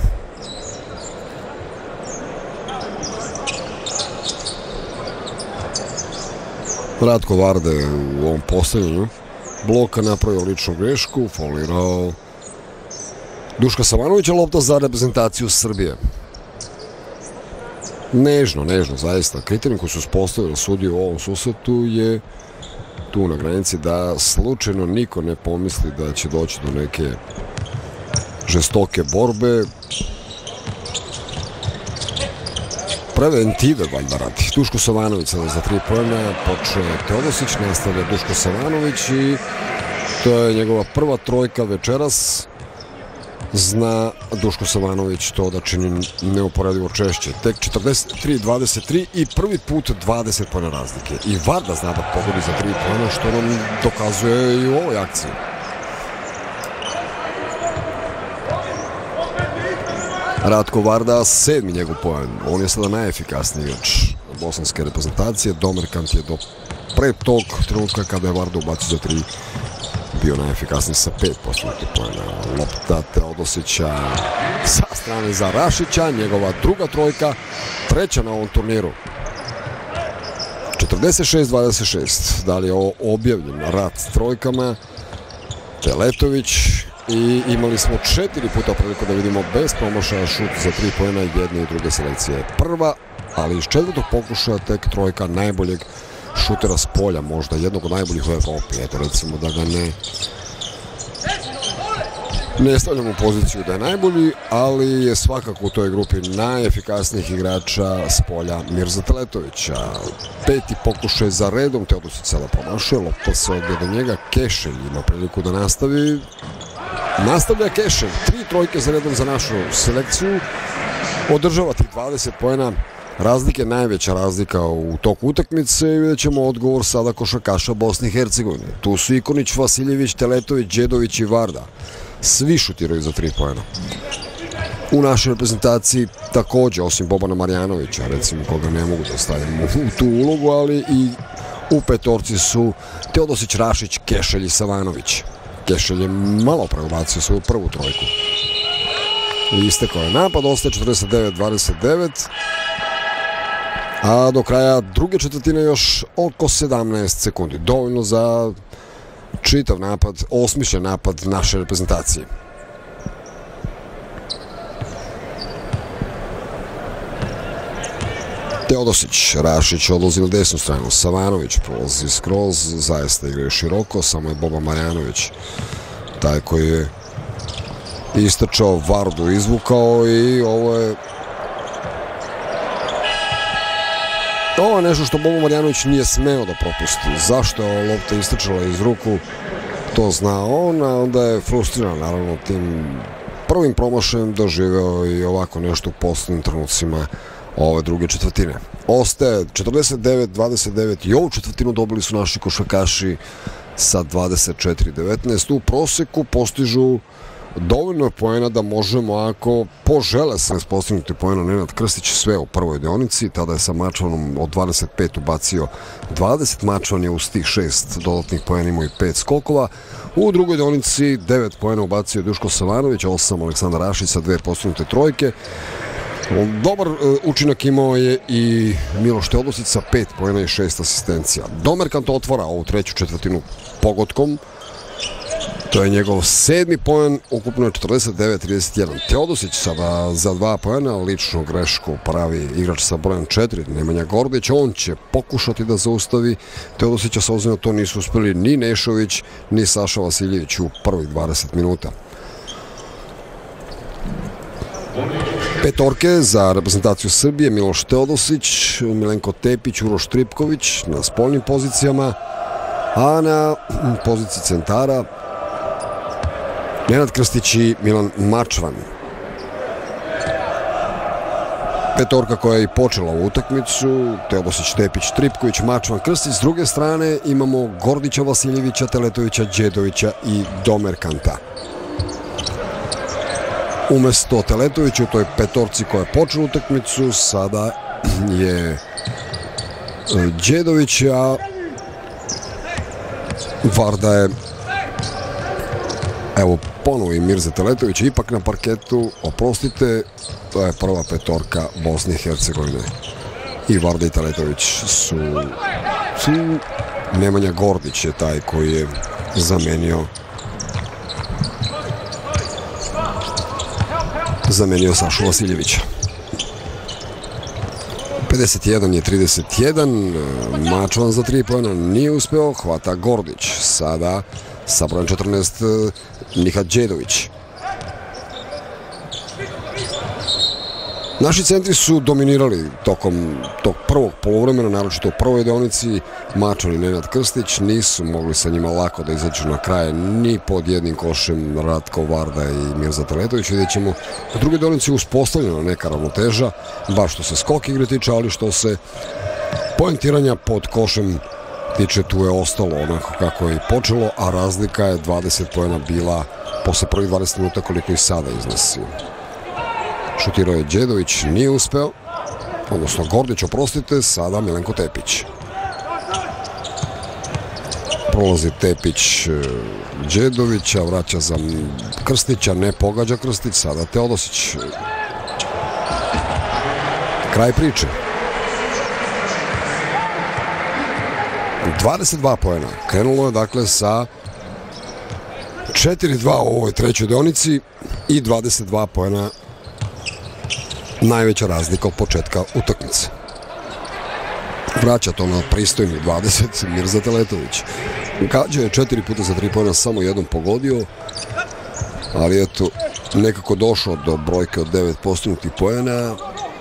Ratko Varde u ovom postavljanju bloka napravio ličnu grešku, faulirao Duška Savanovića, lopta za reprezentaciju Srbije. Nežno, zaista. Kriterijum koji su uspostavili sudije u ovom susretu je tu na granici da slučajno niko ne pomisli da će doći do neke žestoke borbe. Preventive valjda radi. Duško Savanović sada za 3 poena, počeo Teodosić, nastavlja Duško Savanović i to je njegova prva trojka večeras. Zna Duško Savanović to da čini neuporedivo češće. Tek 43-23 i prvi put 20 poena razlike. I Varda zna da pogodi za 3 poena, što nam dokazuje i u ovoj akciji. Ratko Varda, 7. njegov poen. On je sada najefikasniji igrač bosanske reprezentacije. Domerkant je do pre tog trenutka kada je Varda ubacio za 3 bio najefikasniji sa 5 posljednjih poena. Lopta Teodosića sa strane za Rašića, njegova druga trojka, treća na ovom turniru. 46-26. Da li je ovo objavljen rat s trojkama? Teletović. I imali smo 4 puta priliku da vidimo bez promašaja šut za 3 poena jedne i druge selekcije. Prva, ali iz 4. pokušaja tek trojka najboljeg šutera s polja, možda jednog od najboljih u Evropi. Eto, recimo da ga ne stavljamo u poziciju da je najbolji, ali je svakako u toj grupi najefikasnijih igrača s polja Mirza Teletovića. 5. pokušaj za redom, Teodosić sada promašuje, lopta se odbija do njega, Kešelj ima priliku da nastavi. Nastavlja Kešelj, 3 trojke za redom za našu selekciju, održava tih 20 poena razlike, najveća razlika u toku utakmice i vidjet ćemo odgovor sada košarkaša Bosne i Hercegovine. Tu su Ikonić, Vasiljević, Teletović, Đedović i Varda. Svi šutiraju za 3 poena. U našoj reprezentaciji takođe, osim Bobana Marjanovića, recimo koga ne mogu da stavimo u tu ulogu, ali i u petorci su Teodosić, Rašić, Kešelj i Savanović. Kešelj je malo preobacio svoju prvu trojku. Istekao je napad, ostaje 49-29. A do kraja druge četvrtine još oko 17 sekundi. Dovoljno za čitav napad, osmišljen napad naše reprezentacije. Teodosić, Rašić odlazi na desnu stranu, Savanović prolazi skroz, zaista igraju široko, samo je Boban Marjanović taj koji je istračao, Vardu izvukao i ovo je nešto što Boban Marjanović nije smeo da propusti. Zašto je lopta istračala iz ruku, to zna on, a onda je frustriran naravno tim prvim promašajem, doživeo i ovako nešto u poslednjim trenucima ove druge četvrtine. Ostaje 49-29 i ovu četvrtinu dobili su naši košarkaši sa 24-19. U proseku postižu dovoljno poena da možemo, ako požele se postignuti poena, Nenad Krstić sve u prvoj deonici, tada je sa Mačvanom od 25 ubacio 20, Mačvan je uz tih 6 dodatnih poena imao i 5 skokova. U drugoj deonici 9 poena ubacio Duško Savanović, 8 Aleksandar Rašić sa 2 postignute trojke. Dobar učinak imao je i Miloš Teodosić sa 5 poena i 6 asistencija. Domerkan to otvara ovu treću četvrtinu pogodkom. To je njegov 7. poen, ukupno je 49-31. Teodosić sada za 2 poena, ličnu grešku pravi igrač sa brojem 4, Nemanja Gordić. On će pokušati da zaustavi Teodosića, sa obzirom da to nisu uspeli ni Nešović, ni Saša Vasiljević u prvih 20 minuta. Petorke za reprezentaciju Srbije: Miloš Teodosić, Milenko Tepić, Uroš Tripković na spoljnim pozicijama, a na poziciji centara Nenad Krstić i Milan Mačvan. Petorka koja je i počela u utakmicu: Teodosić, Tepić, Tripković, Mačvan, Krstić. S druge strane imamo Gordića, Vasiljevića, Teletovića, Đedovića i Domerkanta. Umesto Teletovića u toj petorci koja je počela utakmicu sada je Đedović, a Varda je, evo ponovo i Mirza Teletović ipak na parketu. Oprostite, to je prva petorka Bosne i Hercegovine. I Varda i Teletović su Nemanja Gordić je taj koji je zamenio Sašu Vasiljevića. 51 je 31. Mačvan za 3 poena nije uspeo, hvata Gordić. Sada sa brojem 14 Nihat Đedović. Naši centri su dominirali tokom tog prvog poluvremena, naročito u prvoj deonici. Mačvan i Nenad Krstić nisu mogli sa njima lako da izađu na kraj ni pod jednim košem Ratko Varda i Mirza Teletović. Vidjet ćemo u drugoj deonici uspostavljena neka ravnoteža, baš što se skok igre tiče, ali što se poentiranja pod košem tiče, tu je ostalo onako kako je i počelo, a razlika je 20 poena bila posle prvih 20 minuta koliko i sada iznosi. Šutirao je Đedović, nije uspeo, odnosno Gordić, oprostite, sada Milenko Tepić. Prolazi Tepić Đedovića, vraća za Krstića, ne pogađa Krstić, sada Teodosić. Kraj priče. 22 poena. Krenulo je dakle sa 4-2 u ovoj trećoj deonici i 22 poena, najveća razlika od početka utakmice. Vraća to na pristojnih 20 Mirza Teletović. Gađa je 4 puta za 3 poena, samo jednom pogodio, ali eto, nekako došao do brojke od 9 postignutih poena.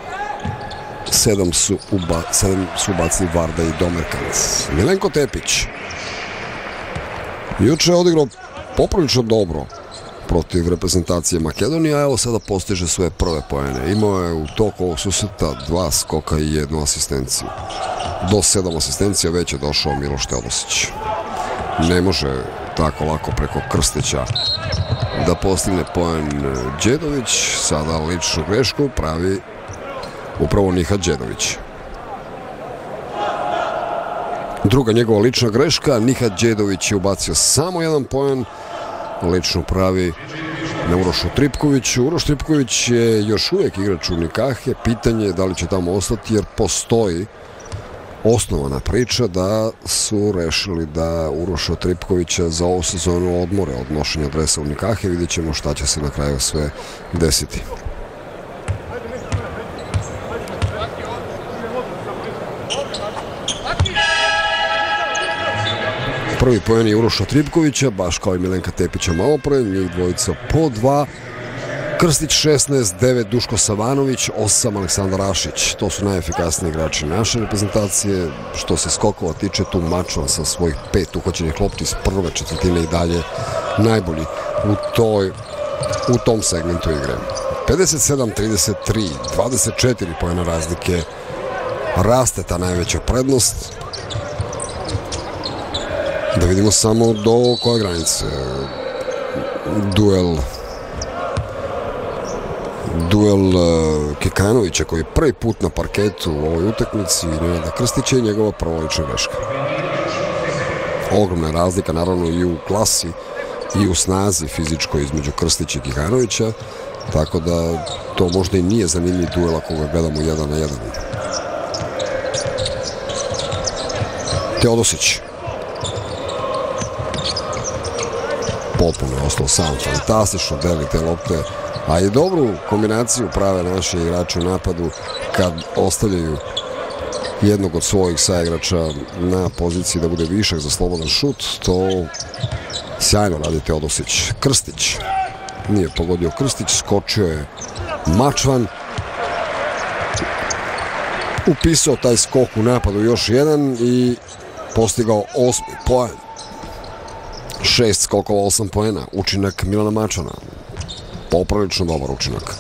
7 su ubacili Varda i Domerkant. Milenko Tepić juče je odigrao poprilično dobro protiv reprezentacije Makedonije, a evo sada postiže svoje prve poene. Imao je u toku ovog susreta 2 skoka i 1 asistenciju. Do 7 asistencija već je došao Miloš Teodosić. Ne može tako lako preko Krstića da postigne poen Đedović. Sada ličnu grešku pravi upravo Nihat Đedović. Druga njegova lična greška, Nihat Đedović je ubacio samo 1 poen, ličnu pravi na Urošu Tripkoviću. Uroš Tripković je još uvijek igrač Unikahe, pitanje je da li će tamo ostati, jer postoji osnovana priča da su rešili da Uroša Tripkovića za ovu sezonu odmore od nošenja dresa Unikahe. Vidjet ćemo šta će se na kraju sve desiti. Prvi poen je Uroša Tripkovića, baš kao i Milenka Tepića malo pre, njih dvojica po 2. Krstić 16, 9 Duško Savanović, 8 Aleksandar Rašić. To su najefikasniji igrači naše reprezentacije. Što se skokova tiče, tu Mačvan sa svojih 5 uhvaćenih lopti iz prve četvrtine i dalje najbolji u tom segmentu igre. 57-33, 24 poena razlike, raste ta najveća prednost. Da vidimo samo do koje granice. Duel Kekanovića koji je prvi put na parketu u ovoj utakmici, Nenada Krstića, i njegova prva lična greška. Ogromna razlika naravno i u klasi i u snazi fizičkoj između Krstića i Kihanovića, tako da to možda i nije zanimljiv duel ako ga gledamo 1 na 1. Teodosić. Potpuno je ostao sam, fantastično deli te lopte, a i dobru kombinaciju prave naši igrači u napadu kad ostavljaju jednog od svojih saigrača na poziciji da bude višak za slobodan šut. To sjajno radi Teodosić. Krstić. Nije pogodio Krstić, skočio je Mačvan. Upisao taj skok u napadu još jedan i postigao 8. poen. 6 skokova, 8 poena. Učinak Milana Mačvana. Poprilično dobar učinak.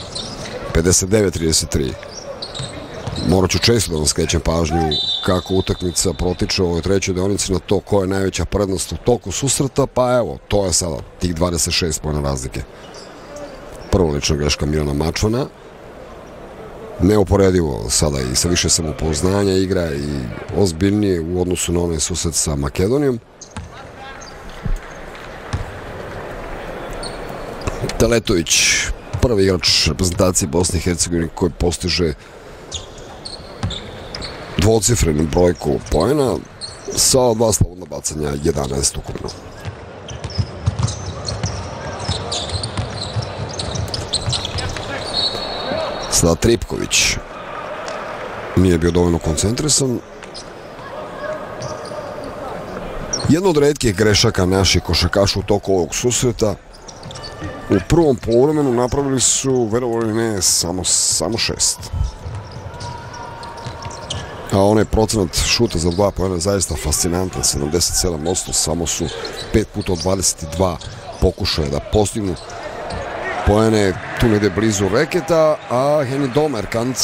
59-33. Morat ću često da vam skrećem pažnju kako utakmica protiče u ovoj trećoj deonici na to koja je najveća prednost u toku susreta, pa evo, to je sada tih 26 pojena razlike. Prva lična greška Milana Mačvana. Neuporedivo sada i sa više samopouznanja igra i ozbiljnije u odnosu na onaj susret sa Makedonijom. Teletović, prvi igrač reprezentacije Bosne i Hercegovine koji postiže dvocifrenu brojku poena sa 2 slobodna bacanja, 11 ukupno. Sada Tripković nije bio dovoljno koncentrisan. Jedna od retkih grešaka naših košarkaša u toku ovog susreta. U prvom poluvremenu napravili su, verovali ili ne, samo 6. A onaj procenat šuta za 2 poena zaista fascinantan, 77%, samo su 5 puta od 22 pokušaja da postignu poene tu negde blizu reketa, a Henny Domerkant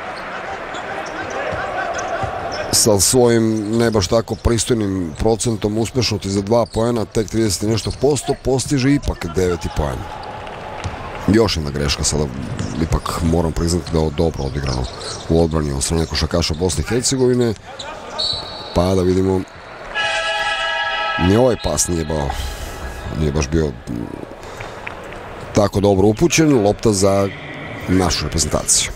sa svojim ne baš tako pristojnim procentom uspešnosti za 2 poena, tek 30 i nešto posto, postiže ipak 9 poen. Još jedna greška sada, ipak moram priznati da je dobro odigrano u odbrani od strane košarkaša Bosne i Hercegovine. Pa da vidimo, ni ovaj pas nije baš bio tako dobro upućen. Lopta za našu reprezentaciju.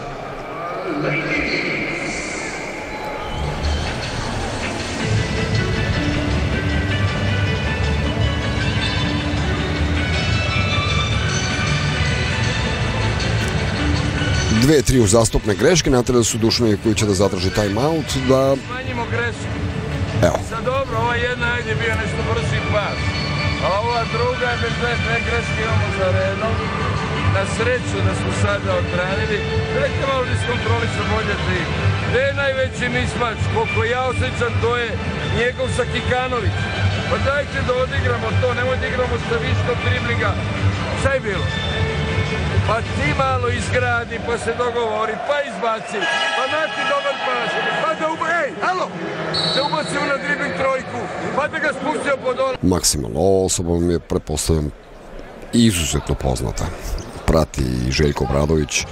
Dve, tri uzastopne greške, natrali su Dušanovi koji će da zatraži time-out, da... Smanjimo grešku. Evo. Sad dobro, ova jedna je bio nešto brzi pas. A ova druga je bez dve greške imamo za redom. Na sreću da smo sada odbranili. Dajte malo diskontrolicu bolje tri. Gde je najveći mismač? Koliko ja osjećam, to je njegov sa Kikanović. Pa dajte da odigramo to, nemoj da igramo sa viškom driblinga. Šta je bilo? Pa ti malo izgradi, pa se dogovori, pa izbaci, pa nati dobar pas, pa da ubacimo na dribling trojku, pa da ga spustio po dole. Maksimalno, ovo osoba mi je, pretpostavljam, izuzetno poznata. Prati i Željko Obradović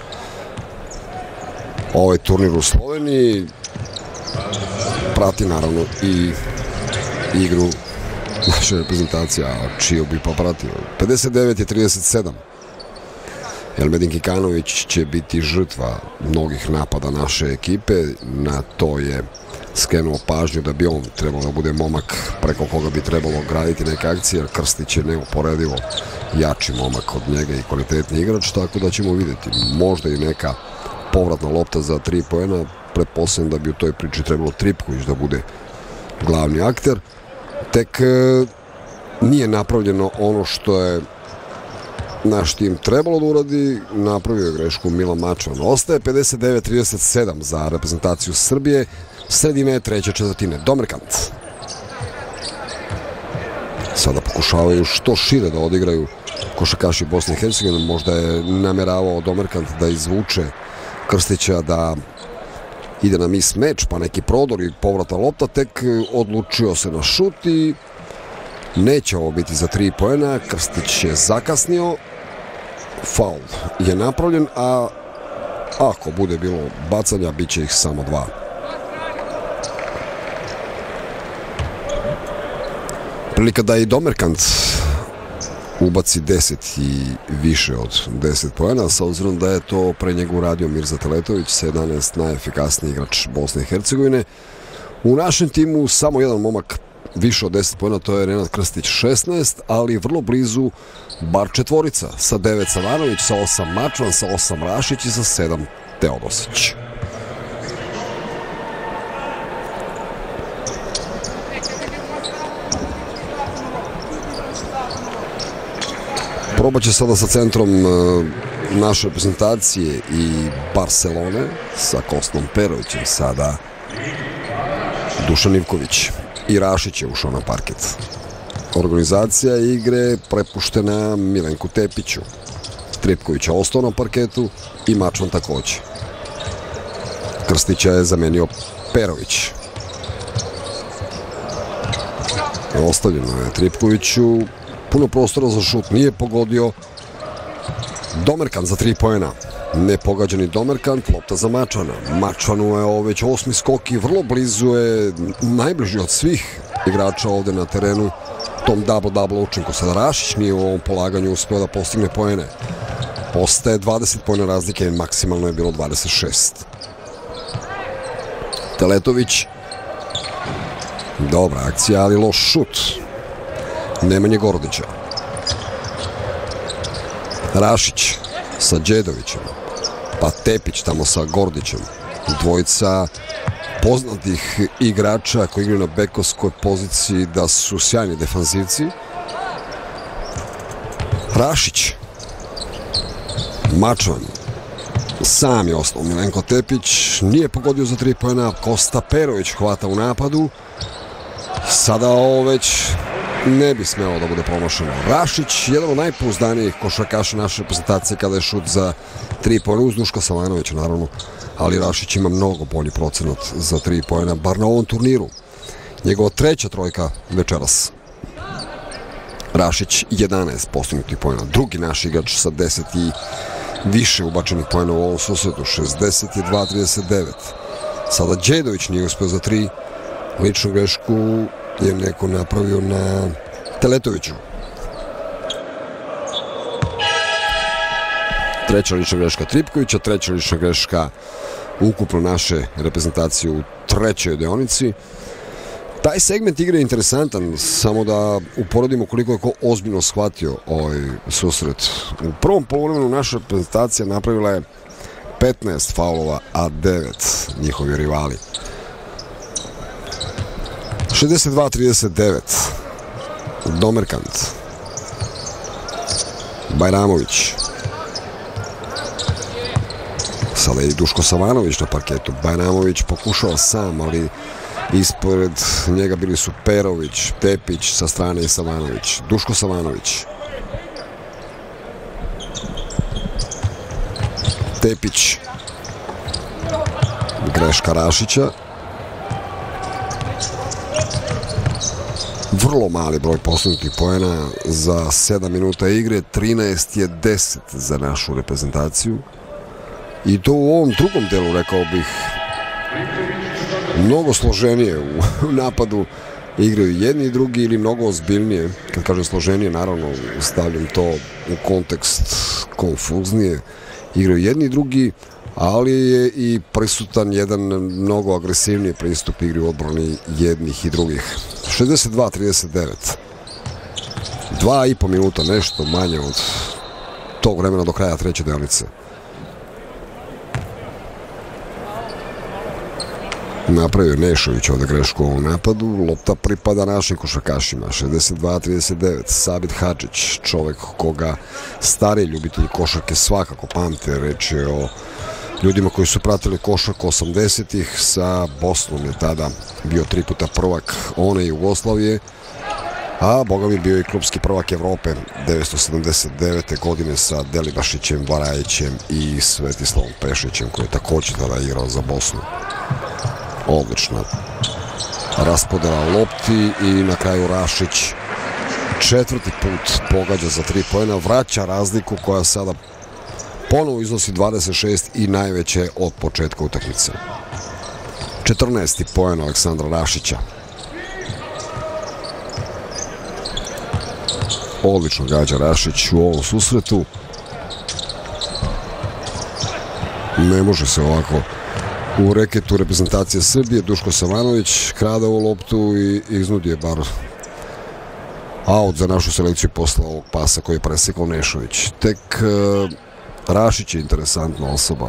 ovaj turnir u Sloveniji, prati naravno i igru naše reprezentacije, a čiju bi pa pratio. 59-37. Elmedin Kikanović će biti žrtva mnogih napada naše ekipe. Na to je skrenuo pažnju da bi on trebalo da bude momak preko koga bi trebalo graditi neke akcije, jer Krstić je neuporedivo jači momak od njega i kvalitetni igrač, tako da ćemo vidjeti možda i neka povratna lopta za 3 poena. Pretpostavljam da bi u toj priči trebalo Tripković da bude glavni akter. Tek nije napravljeno ono što je naš tim trebalo da uradi, napravio je grešku Milan Mačvan. Ostaje 59-37 za reprezentaciju Srbije. Sredine treće četvrtine. Domerkant. Sada pokušavaju što šire da odigraju košarkaši Bosne i Hercegovine. Možda je nameravao Domerkant da izvuče Krstića, da ide na mis meč, pa neki prodor i povrata lopta. Tek odlučio se na šut i neće ovo biti za 3 poena. Krstić je zakasnio. Faul je napravljen, a ako bude bilo bacanja, bit će ih samo 2. Prilika da i Domerkant ubaci 10 i više od 10 poena, sa obzirom da je to pre njega uradio Mirza Teletović, sa 11 najefikasniji igrač Bosne i Hercegovine. U našem timu samo jedan momak više od 10 poena, to je Nenad Krstić 16, ali vrlo blizu bar četvorica, sa 9 Savanović, sa 8 Mačvan, sa 8 Rašić i sa 7 Teodosić. Probat će sada sa centrom naše reprezentacije i Barcelone, sa Kostom Perovićem sada Dušan Ivković i Rašić je ušao na parket. Organizacija igre prepuštena Milenku Tepiću. Tripković je ostao na parketu i Mačvan takođe. Krstića je zamenio Perović. Ostavljeno je Tripkoviću. Puno prostora za šut, nije pogodio. Domerkan za 3 poena. Nepogađeni Domerkan, lopta za Mačvana. Mačvanu je ovo već 8. skok i vrlo blizu je, najbliži od svih igrača ovde na terenu, tom double-double učinku. Sada Rašić nije u ovom polaganju uspeo da postigne poene. Ostaje 20 poena razlike, maksimalno je bilo 26. Teletović. Dobra akcija, ali loš šut. Nemanje Gordića. Rašić sa Đedovićem, pa Tepić tamo sa Gordićem. Dvojica poznatih igrača koji igraju na bekovskoj poziciji da su sjajni defanzivci. Rašić. Mačvan. Sam je ostao Milenko Tepić. Nije pogodio za 3 poena. Kosta Perović hvata u napadu. Sada ovo već ne bi smelo da bude promašeno. Rašić, jedan od najpouzdanijih košarkaša naše reprezentacije kada je šut za 3 poena, uz Duška Savanovića naravno, ali Rašić ima mnogo bolji procenat za 3 poena, bar na ovom turniru. Njegova treća trojka večeras. Rašić 11 postignutih poena, drugi naš igrač sa 10 i više ubačenih poena u ovom susretu, 62-39. Sada Đedović nije uspeo za 3, ličnu grešku je neko napravio na Teletoviću. Treća lična greška Tripkovića, treća lična greška ukupno naše reprezentacije u trećoj deonici. Taj segment igre je interesantan, samo da uporedimo koliko je ko ozbiljno shvatio ovaj susret. U prvom poluvremenu naša reprezentacija napravila je 15 faulova, a 9 njihovi rivali. 62-39. Domerkant. Bajramović. Sada je i Duško Savanović na parketu. Bajramović pokušao sam, ali ispred njega bili su Perović, Tepić sa strane i Savanović. Duško Savanović. Tepić. Greška Rašića. Vrlo mali broj postignutih poena za 7 minuta igre, 13 je 10 za našu reprezentaciju. I to u ovom drugom delu, rekao bih, mnogo složenije u napadu igraju jedni i drugi ili mnogo ozbiljnije. Kad kažem složenije, naravno stavljam to u kontekst konfuznije. Igraju jedni i drugi, ali je i prisutan jedan mnogo agresivniji pristup igri u odbrani jednih i drugih. 62-39. 2,5 minuta, nešto manje od tog vremena do kraja treće deonice. Napravio Nešović ovde grešku u ovom napadu. Lopta pripada našim košarkašima. 62-39. Sabit Hadžić, čovek koga stari ljubitelji košarke svakako pamte. Reč je o ljudima koji su pratili košarku 80-ih. Sa Bosnom je tada bio 3 puta prvak one Jugoslavije, a boga mi bio i klubski prvak Evrope 1979. godine sa Delibašićem, Varajićem i Svetislavom Pešićem, koji je takođe tada igrao za Bosnu. Odlična raspodela lopti i na kraju Rašić četvrti put pogađa za 3 poena, vraća razliku koja sada ponovo iznosi 26 i najveće od početka utakmice. 14. poen Aleksandra Rašića. Odlično gađa Rašić u ovom susretu. Ne može se ovako u reketu reprezentacije Srbije. Duško Savanović krade ovu loptu i iznudio je bar aut za našu selekciju posle ovog pasa koji je presekao Nešović. Tek Rašić je interesantna osoba.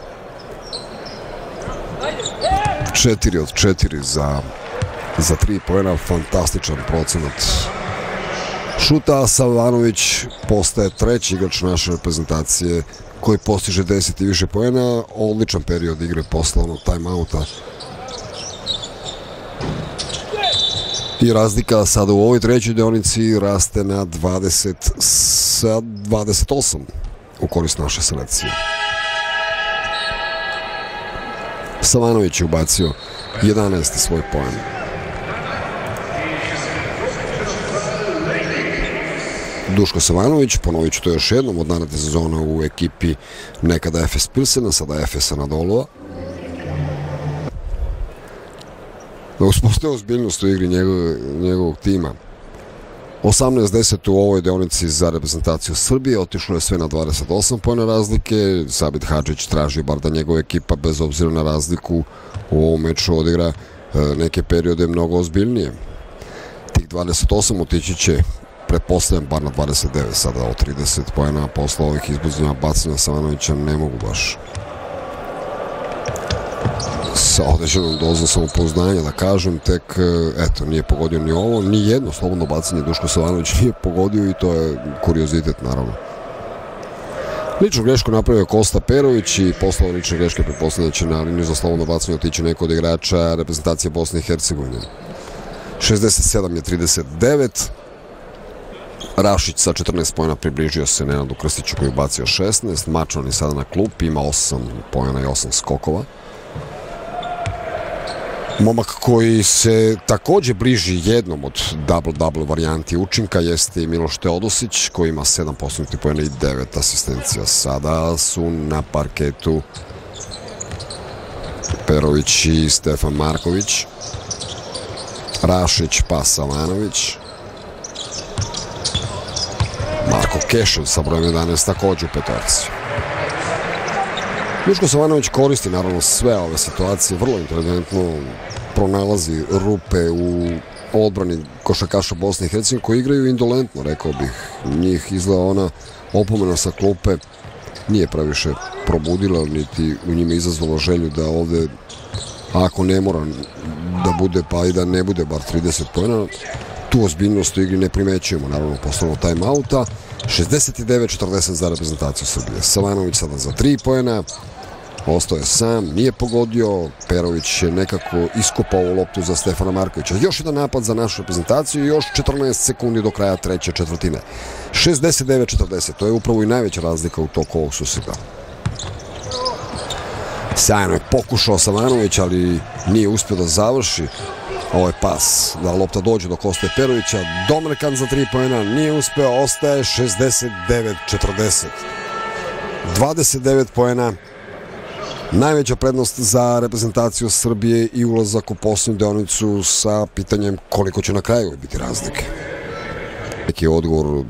4 od 4 za 3 poena, fantastičan procenat šuta. Savanović postaje treći igrač naše reprezentacije koji postiže 10 i više poena. Odličan period igre posle onog timeouta. I razlika sada u ovoj trećoj deonici raste na 28 u korist naše selekcije. Savanović je ubacio 11. svoj poen. Duško Savanović, ponovit ću to još jednom, od naredne sezone u ekipi nekada Efes Pilsena, sada Efesa Anadolua. Da uspostaje ozbiljnost u igri njegovog tima. 18-10 u ovoj deonici za reprezentaciju Srbije, otišlo je sve na 28 poena razlike. Sabit Hadžić traži bar da njegova ekipa, bez obzira na razliku, u ovom meču odigra neke periode mnogo ozbiljnije. Tih 28 otići će, pretpostavljam, bar na 29 sada od 30 poena posle ovih izbuđenja bacanja Savanovića ne mogu baš sa određenom dozom samopouzdanja da kažem. Tek, eto, nije pogodio ni ovo, ni jedno slobodno bacanje Duško Savanović nije pogodio i to je kuriozitet, naravno. Ličnu grešku napravio Kosta Perović i posle lične greške pretpostavljam da će na liniju za slobodno bacanje otići neko od igrača reprezentacije Bosne i Hercegovine. 67 je 39. Rašić sa 14 pojena približio se Nenadu Krstiću koji je bacio 16. Mačvan je sada na klupi, ima 8 pojena i 8 skokova. Momak koji se takođe bliži jednom od double-double varijanti učinka jeste i Miloš Teodosić koji ima 7 postignutih pojena i 9 asistencija. Sada su na parketu Perović i Stefan Marković. Rašić pa Savanović. Marko Kešev sa brojem 11 takođe u petorci. Duško Savanović koristi naravno sve ove situacije, vrlo inteligentno pronalazi rupe u odbrani košarkaša Bosne i Hercegovine koji igraju indolentno, rekao bih. Njih izgleda ona opomena sa klupe nije previše probudila, niti u njima izazvala želju da ovde, ako ne mora da bude, pa i da ne bude bar 30 pojena, tu ozbiljnost u igri ne primećujemo, naravno poslovno timeouta. 69-40 za reprezentaciju Srbije. Savanović sada za 3 pojena, ostao je sam, nije pogodio. Perović je nekako iskopao loptu za Stefana Markovića. Još jedan napad za našu reprezentaciju i još 14 sekundi do kraja treće četvrtine. 69-40, to je upravo i najveća razlika u toku ovog susreta. Sjajno je pokušao Savanović, ali nije uspio da završi ovaj pas, da lopta dođe do Koste Perovića. Domrekan za 3 pojena, nije uspeo, ostaje 69-40. 29 pojena, najveća prednost za reprezentaciju Srbije i ulazak u posljednju deonicu sa pitanjem koliko će na kraju biti razlike. Neki odgovor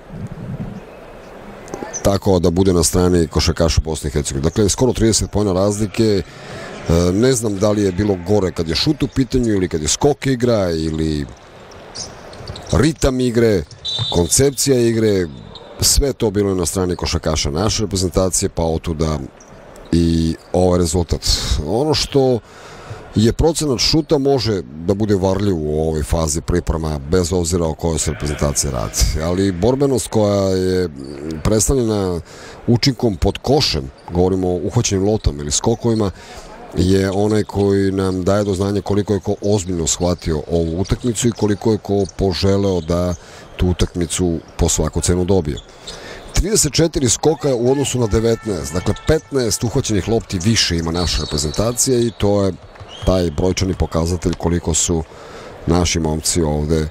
tako da bude na strani košarkaša Bosne i Hercegovine. Dakle, skoro 30 pojena razlike. Ne znam da li je bilo gore kad je šut u pitanju ili kad je skok igra ili ritam igre, koncepcija igre, sve to bilo je na strani košarkaša naše reprezentacije, pa otuda i ovaj rezultat. Ono što je procenat šuta može da bude varljiv u ovoj fazi priprema bez obzira o kojoj se reprezentacije radi, ali borbenost koja je predstavljena učinkom pod košem, govorimo o uhvaćenim loptama ili skokovima, je onaj koji nam daje do znanja koliko je ko ozbiljno shvatio ovu utakmicu i koliko je ko poželeo da tu utakmicu po svaku cenu dobije. 34 skoka u odnosu na 19, dakle 15 uhvaćenih lopti više ima naša reprezentacija i to je taj brojčani pokazatelj koliko su naši momci ovde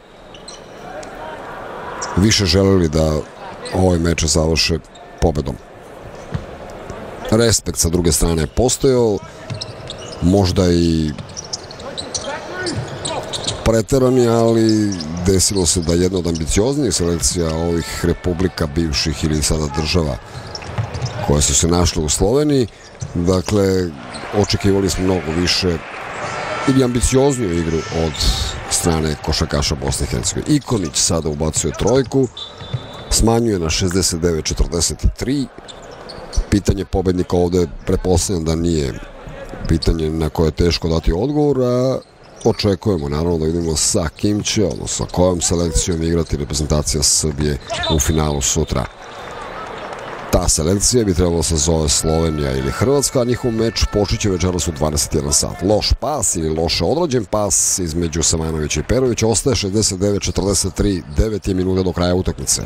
više želeli da ovaj meč završe pobedom. Respekt sa druge strane je postojao, možda i preterani, ali desilo se da jedna od ambicioznijih selekcija ovih republika bivših ili sada država koje su se našle u Sloveniji, dakle očekivali smo mnogo više ili ambiciozniju igru od strane košarkaša Bosne i Hercegovine. Ikonić sada ubacuje trojku, smanjuje na 69-43. Pitanje pobednika ovde pretpostavljam da nije pitanje na koje je teško dati odgovor, a očekujemo naravno da vidimo sa kim će, odnosno kojom selekcijom igrati reprezentacija Srbije u finalu sutra. Ta selekcija bi trebalo se zove Slovenija ili Hrvatska, a njihov meč počeće večeras u 21 sat. Loš pas ili loše odrađen pas između Samanovića i Perovića ostaje 69-43, 9 je minuta do kraja utakmice.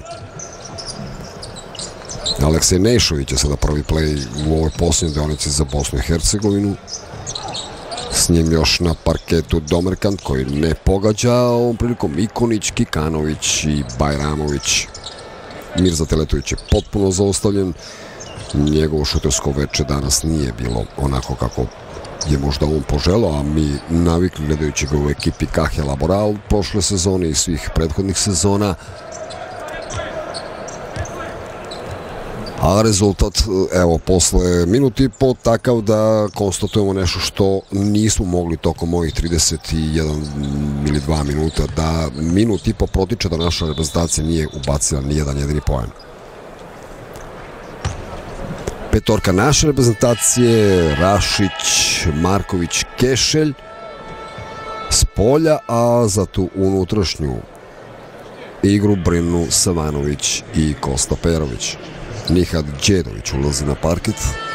Aleksej Nešović je sada prvi play u ovoj posljednjoj deonici za Bosnu i Hercegovinu. S njim još na parketu Domerkant koji ne pogađa, ovom prilikom Ikonić, Kikanović i Bajramović. Mirza Teletović je potpuno zaustavljen. Njegovo šutersko veče danas nije bilo onako kako je možda on poželao, a mi navikli gledajući ga u ekipi Kahja Laboral prošle sezone i svih prethodnih sezona. A rezultat, evo, posle minut i po takav da konstatujemo nešto što nismo mogli tokom ovih 31 ili 2 minuta, da minut i po protiče da naša reprezentacija nije ubacila ni jedan jedini poen. Petorka naše reprezentacije: Rašić, Marković, Kešelj s polja, a za tu unutrašnju igru brinu Savanović i Kosta Perović. Nihad Đedović ulazi na parket.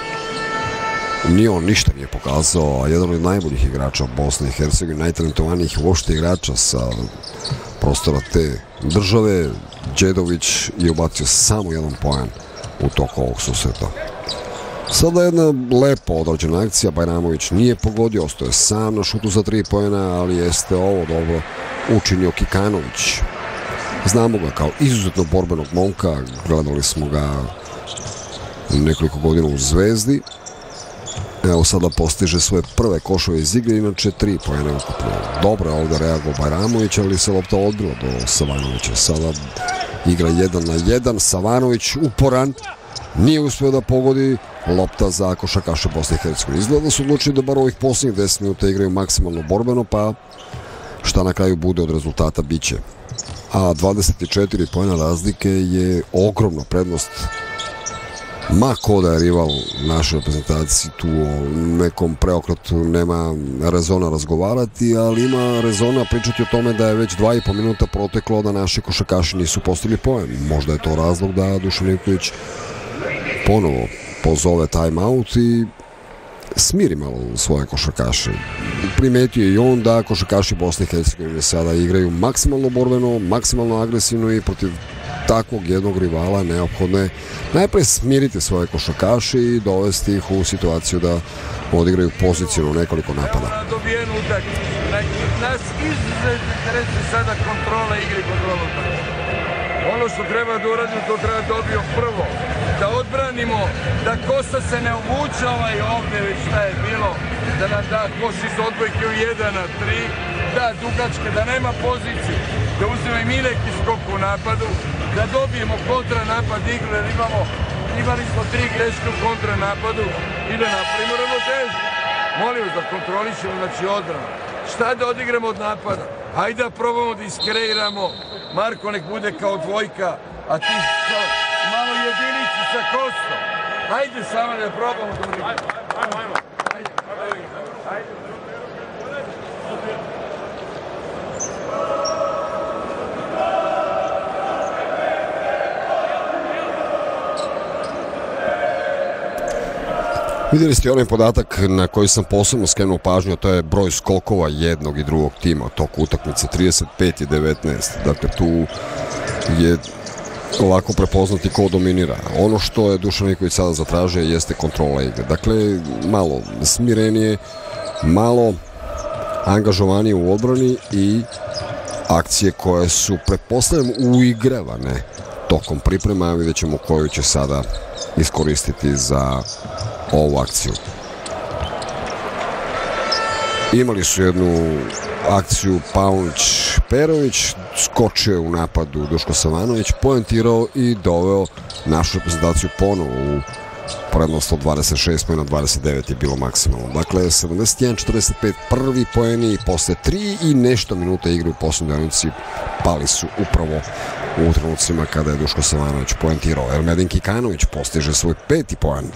Ni on ništa nije pokazao, a jedan od najboljih igrača Bosne i Hercegovine, najtalentovanijih uopšte igrača sa prostora te države. Đedović je ubacio samo jedan poen u toku ovog susreta. Sada jedna lepo odrađena akcija, Bajramović nije pogodio, ostao je sam na šutu za 3 poena, ali jeste ovo dobro učinio Kikanović. Znamo ga kao izuzetno borbenog momka, gledali smo ga nekoliko godina u Zvezdi. Evo sada postiže svoje prve košove iz igre, inače 3 poena ukupno. Dobro je ovdje reagovao Bajramović, ali se lopta odbila do Savanovića. Sada igra 1 na 1, Savanović uporan, nije uspio da pogodi, lopta za košarkaše Bosne i Hercegovine. Izgleda da su odlučili da bar ovih posljednjih 10 minuta igraju maksimalno borbeno, pa šta na kraju bude od rezultata biće. A 24 poena razlike je ogromna prednost. Ma ko da je rival našoj reprezentaciji, tu o nekom preokretu nema rezona razgovarati, ali ima rezona pričati o tome da je već 2,5 minuta proteklo da naši košarkaši nisu postigli poen. Možda je to razlog da Dušan Ivković ponovo pozove time-out i smiri malo svoje košarkaše. Primetio je i on da košarkaši Bosne i Hercegovine sada igraju maksimalno borbeno, maksimalno agresivno i protiv takvog jednog rivala neophodno je najprej smiriti svoje košarkaše i dovesti ih u situaciju da odigraju pozicijno nekoliko napada. Dobijen utakmicu. Nas izuzetno interesuje sada kontrola igre i kontrola utakmice. Ono što treba da uradimo, to treba da dobijemo prvo. Da odbranimo, da Kosta se ne uvuče ovdje već šta je bilo, da nam da koš iz odbojke u 1 na 3, da dugačke, da nema poziciju, da uzme i mi neki skok u napadu, da dobijemo kontranapad igru, jer imali smo 3 greške u kontranapadu i da napravimo ravnotežu. Molim da kontrolišemo, znači odbranu. Šta da odigramo od napada? Hajde da probamo da iskreiramo. Marko nek bude kao dvojka, a ti malo jedinicu sa Kostom. Hajde samo da probamo da odigramo. Hajde. Vidjeli ste onaj podatak na koji sam posebno skrenuo pažnju, a to je broj skokova jednog i drugog tima toku utakmice, 35 i 19. Dakle, tu je ovako prepoznati ko dominira. Ono što je Dušan Ivković sada zatražio jeste kontrola igre. Dakle, malo smirenije, malo angažovanije u odbrani i akcije koje su, pretpostavljam, uigravane tokom priprema. Vidjet ćemo koju će sada iskoristiti za ovu akciju. Imali su jednu akciju Paunović-Perović, skočio u napadu Duško Savanović, poentirao i doveo našu reprezentaciju ponovo u prednost od 26 pojena, 29 je bilo maksimalno. Dakle, 71-45 prvi poeni posle 3 i nešto minuta igre u poslednjoj deonici pali su upravo u trenucima kada je Duško Savanović poentirao. Ermedin Kikanović postiže svoj 5. poen.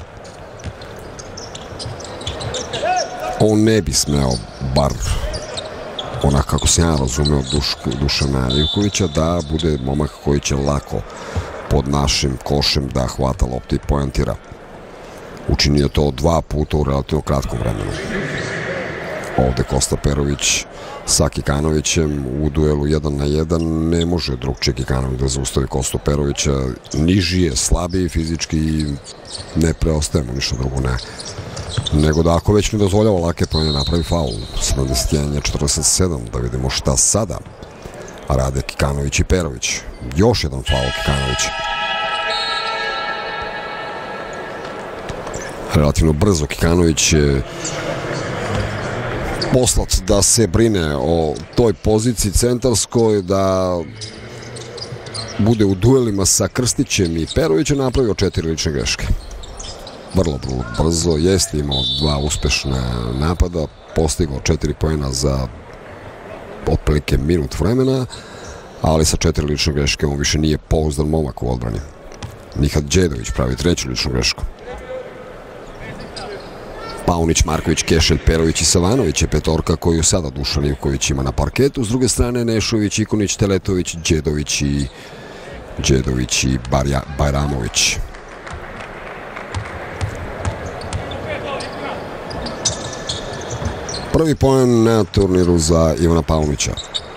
On ne bi smeo, bar onak kako sam ja razumeo Dušana Ivkovića, da bude momak koji će lako pod našim košem da hvata lopte i poentira. Učinio to 2 puta u relativno kratkom vremenu. Ovde Kosta Perović sa Kikanovićem u duelu 1 na 1. Ne može drugčije Kikanović da zaustavi Kostu Perovića. Niži je, slabiji fizički i ne preostaje mu ništa drugo, ne. Nego da ako već ne dozvoljava lake pojene napravi faul. 71-47, da vidimo šta sada rade Kikanović i Perović. Još jedan faul Kikanovića. Relativno brzo Kikanović je poslat da se brine o toj poziciji centarskoj, da bude u duelima sa Krstićem i Perovićem, napravio 4 lične greške. Vrlo brzo, jeste imao 2 uspešna napada, postigao 4 poena za otprilike minut vremena, ali sa 4 lične greške on više nije pouzdan momak u odbrani. Nihad Đedović pravi 3. ličnu grešku. Paunić, Marković, Kešelj, Perović i Savanović je petorka koju sada Dušan Ivković ima na parketu. S druge strane Nešović, Ikonić, Teletović, Đedović i Bajramović. Prvi poen na turniru za Ivana Paunovića.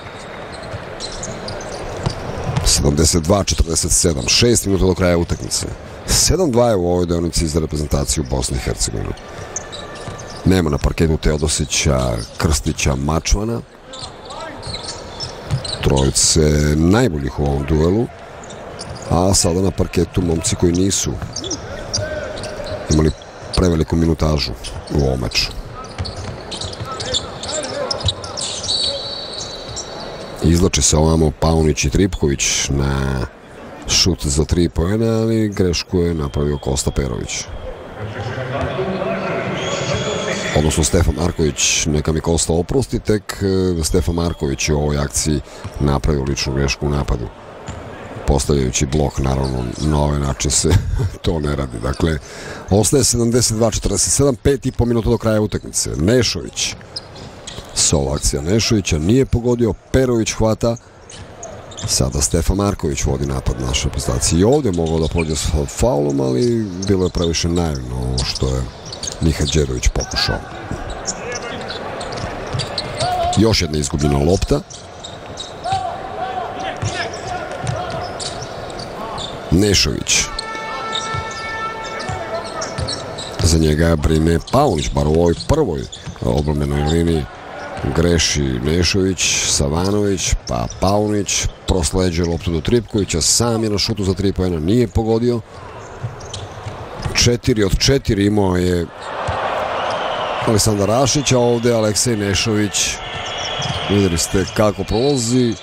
72-47, 6 minuta do kraja utakmice. 7-2 je u ovoj deonici za reprezentaciju Bosne i Hercegovine. Nema na parketu Teodosića, Krstića, Mačvana. Trojice najboljih u ovom duelu. A sada na parketu momci koji nisu imali preveliku minutažu u ovom meču. Izlače se ovamo Paunić i Tripković na šut za 3 poena, ali grešku je napravio Kosta Perović. Odnosno Stefan Marković, neka mi Kosta oprosti, tek Stefan Marković je u ovoj akciji napravio ličnu grešku u napadu. Postavljajući blok, naravno, na ovaj način se to ne radi. Dakle, ostaje 72-47, 5,5 minuta do kraja utakmice. Nešović. Solo akcija Nešovića nije pogodio, Perović hvata. Sada Stefan Marković vodi napad naše reprezentacije. I ovdje je mogao da pođe s faulom, ali bilo je previše naivno ovo što je Nihad Đedović pokušao. Još jedna izgubljena lopta. Nešović. Za njega brine Paunović, bar u ovoj prvoj obrambenoj liniji. Greši Nešović, Savanović, pa Paunović, prosleđuje loptu do Tripkovića, sam je na šutu za 3 poena, nije pogodio. 4 od 4 imao je Aleksandar Rašić, a ovde Aleksej Nešović. Vidjeli ste kako prolazi.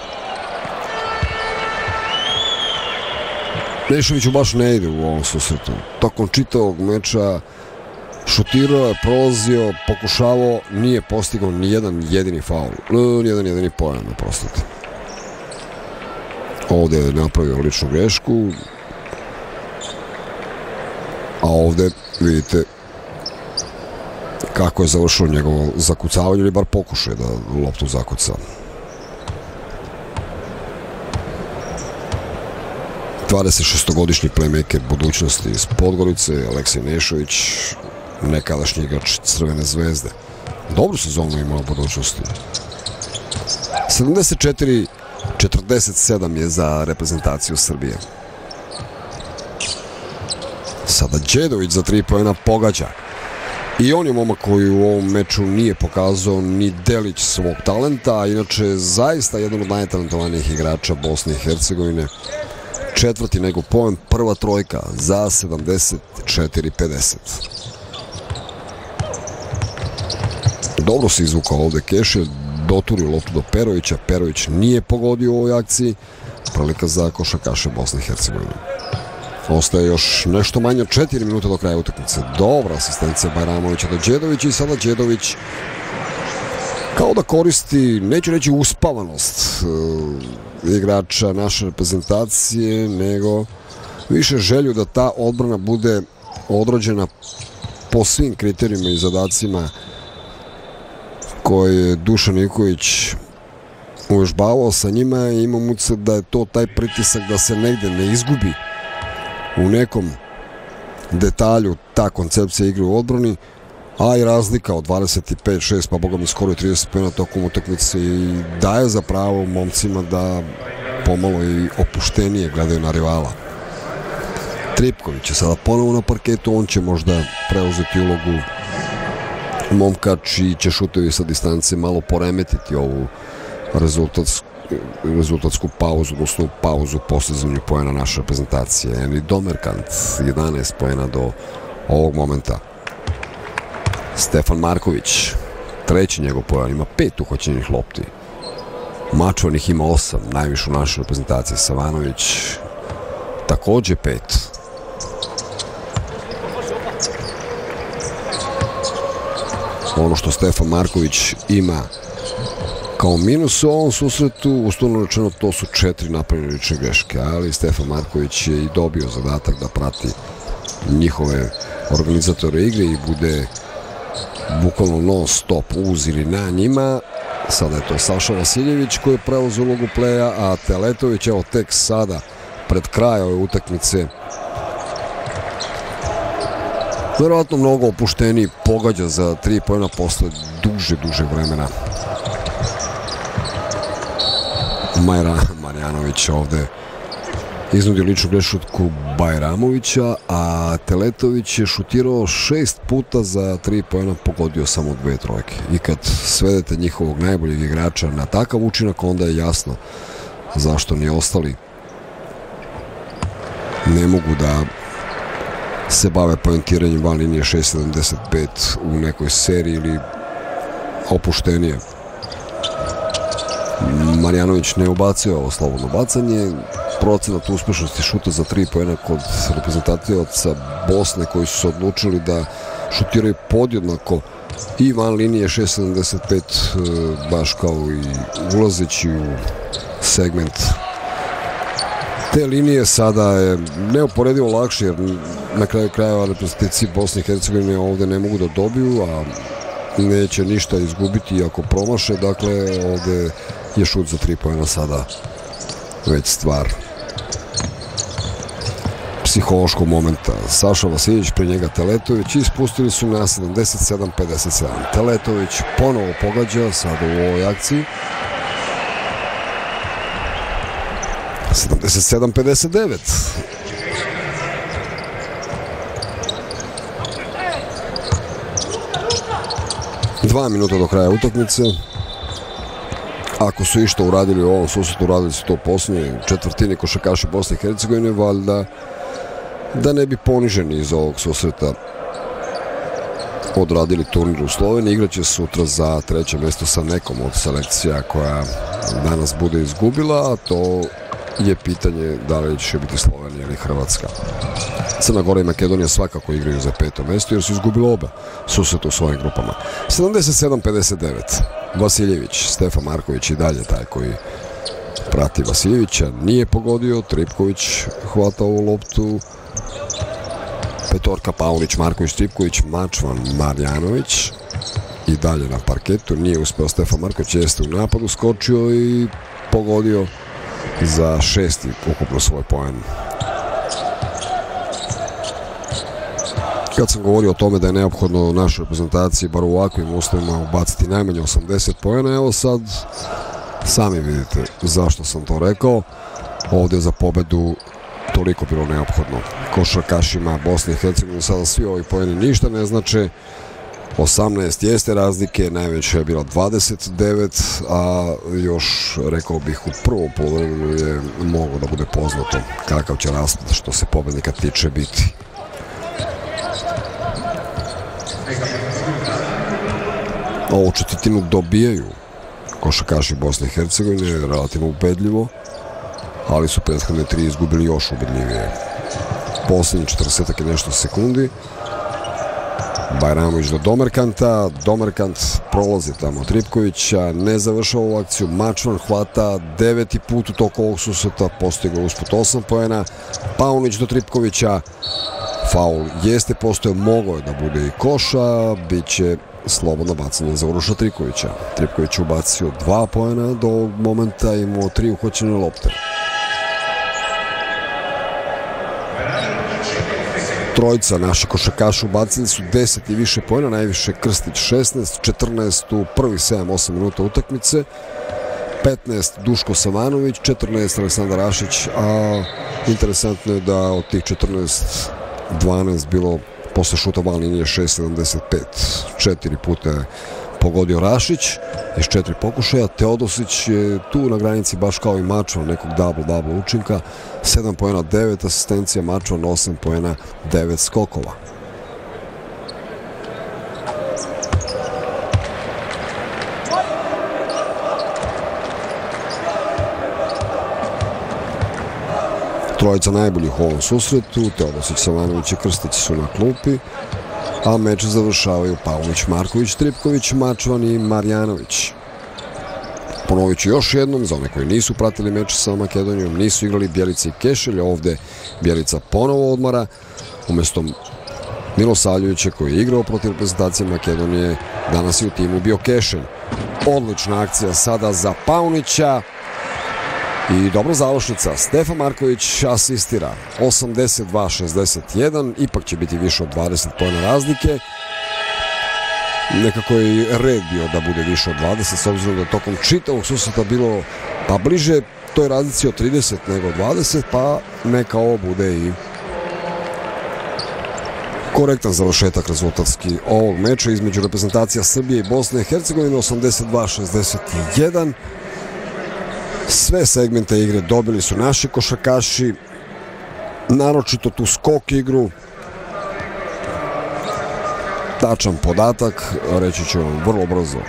Nešoviću baš ne ide u ovom susretu. Tokom čitavog meča šutirao je, prolazio, pokušavao, nije postigao ni jedan jedini faul. Ni jedan jedini poen, oprostite. Ovde je napravio ličnu grešku. A ovde vidite kako je završilo njegovo zakucavanje, ili bar pokušaj da loptu zakuca. 26-godišnji playmaker budućnosti iz Podgorice, Aleksej Nešović, nekadašnji igrač Crvene zvezde. Dobru sezonu imao budućnosti. 74-47 je za reprezentaciju Srbije. Sada Đedović za 3 poena pogađa. I on je momak koji u ovom meču nije pokazao ni delić svog talenta, a inače zaista jedan od najtalentovanijih igrača Bosne i Hercegovine. 4. nego poen, prva trojka za 74-50. Dobro se izvukao ovde Kešelj, doturio loptu do Perovića. Perović nije pogodio u ovoj akciji. Prilika za košarkaše Bosne i Hercegovine. Ostaje još nešto manje od 4 minuta do kraja utakmice. Dobra asistencija Bajramovića do Đedovića i sada Đedović kao da koristi, neću reći uspavanost igrača naše reprezentacije, nego više želju da ta odbrana bude odrađena po svim kriterijima i zadacima koje je Dušan Ivković uvežbavao sa njima i imam utisak da je to taj pritisak da se negde ne izgubi u nekom detalju ta koncepcija igre u odbrani, a i razlika od 25-6 pa boga mi skoro 30 poena tokom utakmice i daje za pravo momcima da pomalo i opuštenije gledaju na rivala. Tripković je sada ponovo na parketu, on će možda preuzeti ulogu momka čiji će šutevi sa distance malo poremetiti ovu rezultatsku pauzu, odnosno pauzu postizanju poena naše reprezentacije. Eni Domerkant 11 poena do ovog momenta. Stefan Marković, treći njegov poen, ima 5 uhvaćenih lopti. Mačvanih ima 8, najviše u našoj reprezentaciji. Savanović takođe 5. Ono što Stefan Marković ima kao minus u ovom susretu, uslovno rečeno, to su 4 napravljene lične greške, ali Stefan Marković je i dobio zadatak da prati njihove organizatore igre i bude bukvalno non stop uz ili na njima. Sada je to Saša Vasiljević koji je preuzeo ulogu pleja, a Teletović evo tek sada pred kraj ove utakmice verovatno mnogo opušteniji, pogađa za 3 poena posle dužeg vremena. Marjanović ovde iznudio ličnu grešku Bajramovića, a Teletović je šutirao 6 puta za 3 poena, pogodio samo 2 trojke. I kad svedete njihovog najboljeg igrača na takav učinak, onda je jasno zašto ni ostali ne mogu da se bave poentiranjem van linije 6.75 u nekoj seriji ili opuštenije. Marjanović ne ubacio ovo slobodno bacanje. Procenat uspešnosti šuta za 3 poena kod reprezentativaca Bosne koji su se odlučili da šutiraju podjednako i van linije 6.75 baš kao i ulazeći u segment te linije sada je neuporedivo lakše, jer na kraju krajeva reprezentacije Bosne i Hercegovine ovde ne mogu da dobiju, a neće ništa izgubiti ako promaše. Dakle, ovde je šut za 3 poena sada već stvar psihološkog momenta. Saša Vasiljević, pre njega Teletović, ispustili su na 77-57. Teletović ponovo pogađa sada u ovoj akciji. 77-59. Dva minuta do kraja utakmice. Ako su išta uradili u ovom susretu, uradili su to posljednje četvrtini košarkaši Bosne i Hercegovine, valjda da ne bi poniženi iz ovog susreta odradili turnir u Sloveniji. Igraće sutra za treće mesto sa nekom od selekcija koja danas bude izgubila, a to je pitanje da li će biti Slovenija ili Hrvatska. Crna Gora i Makedonija svakako igraju za 5. mesto jer su izgubili oba susreta u svojim grupama. 77-59. Vasiljević, Stefan Marković i dalje taj koji prati Vasiljevića. Nije pogodio, Tripković hvata ovu loptu. Petorka, Paulić, Marković, Tripković, Mačvan, Marjanović. I dalje na parketu. Nije uspeo Stefan Marković, jeste u napadu skočio i pogodio za 6. ukupno svoj poen. Kad sam govorio o tome da je neophodno našoj reprezentaciji bar u ovakvim uslovima ubaciti najmanje 80 poena, evo sad sami vidite zašto sam to rekao. Ovdje za pobedu toliko bilo neophodno. Košarkašima Bosne i Hercegovine sada svi ovi poeni ništa ne znače. 18 jeste razlike, najveća je bila 29, a još, rekao bih, u prvom poluvremenu je moglo da bude poznato kakav će raspad što se pobednika tiče biti. Ovu četvrtinu dobijaju košarkaši Bosne i Hercegovine, relativno ubedljivo, ali su prethodne 3 izgubili još ubedljivije. Poslednji 40 i nešto sekundi. Bajramović do Domerkanta, Domerkant prolazi tamo Tripkovića, ne završava ovu akciju, Mačvan hvata 9. put u toku ovog susreta, postigao usput 8 poena, Paunović do Tripkovića, faul jeste postojao, mogao je da bude i koša, bit će slobodno bacanje za Uroša Tripkovića. Tripković je ubacio 2 poena do ovog momenta, imao 3 uhoćene lopte. Trojica naši košarkaši ubacili su 10 i više poena, najviše Krstić 16, 14 u prvih 7-8 minuta utakmice, 15 Duško Savanović, 14 Aleksandar Rašić, a interesantno je da od tih 14 12 bilo posle šuta van linije 6.75. 4 puta je pogodio Rašić iz 4 pokušaja. Teodosić je tu na granici baš kao i Mačvan, nekog double učinka. 7 poena, 9 asistencija, Mačvan 8 poena, 9 skokova. Trojica najboljih u ovom susretu, Teodosić, Savanović i Krstić su na klupi, a meč završavaju Paunović, Marković, Tripković, Mačvan i Marjanović. Ponovit ću još jednom, za one koji nisu pratili meč sa Makedonijom, nisu igrali Bjelica i Kešelj, ovde Bjelica ponovo odmara, umesto Milosavljevića koji je igrao protiv reprezentacije Makedonije, danas je u timu bio Kešelj. Odlična akcija sada za Paunovića. I dobra završnica, Stefan Marković asistira, 82-61, ipak će biti više od 20 poena razlike. Nekako je i red bio da bude više od 20, s obzirom da je tokom čitavog susreta bilo pa bliže toj razlici od 30 nego 20, pa neka ovo bude i korektan završetak rezultatski ovog meča između reprezentacija Srbije i Bosne i Hercegovine, 82-61. Sve segmente igre dobili su naši košarkaši, naročito tu skok igru. Tačan podatak, reći ću vam vrlo brzo.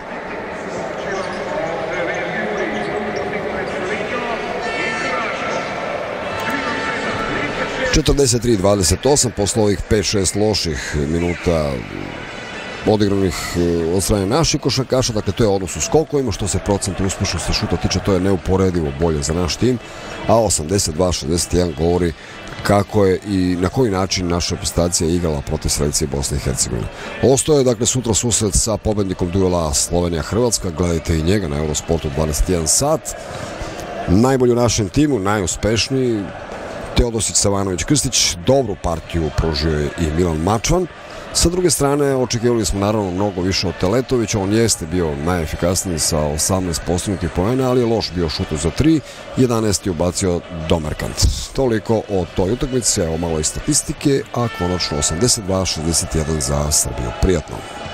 – 43-28 posle ovih 5-6 loših minuta odigranih od strane naših košarkaša, dakle to je odnos u skokovima, što se procenta uspešnosti šuta tiče, to je neuporedivo bolje za naš tim, a 82-61 govori kako je i na koji način naša reprezentacija igrala protiv selekcije Bosne i Hercegovine. Ostaje dakle sutra susret sa pobednikom duela Slovenija-Hrvatska, gledajte i njega na Eurosportu 21 sat. Najbolji u našem timu, najuspešniji Teodosić, Savanović, Krstić, dobru partiju pružio je i Milan Mačvan. Sa druge strane, očekivali smo naravno mnogo više od Teletovića, on jeste bio najefikasniji sa 18 postignutih poena, ali je loš bio šutu za 3, 11 je ubacio Domerkant. Toliko o toj utakmici, evo malo i statistike, a konačno 82-61 za Srbiju. Prijatno!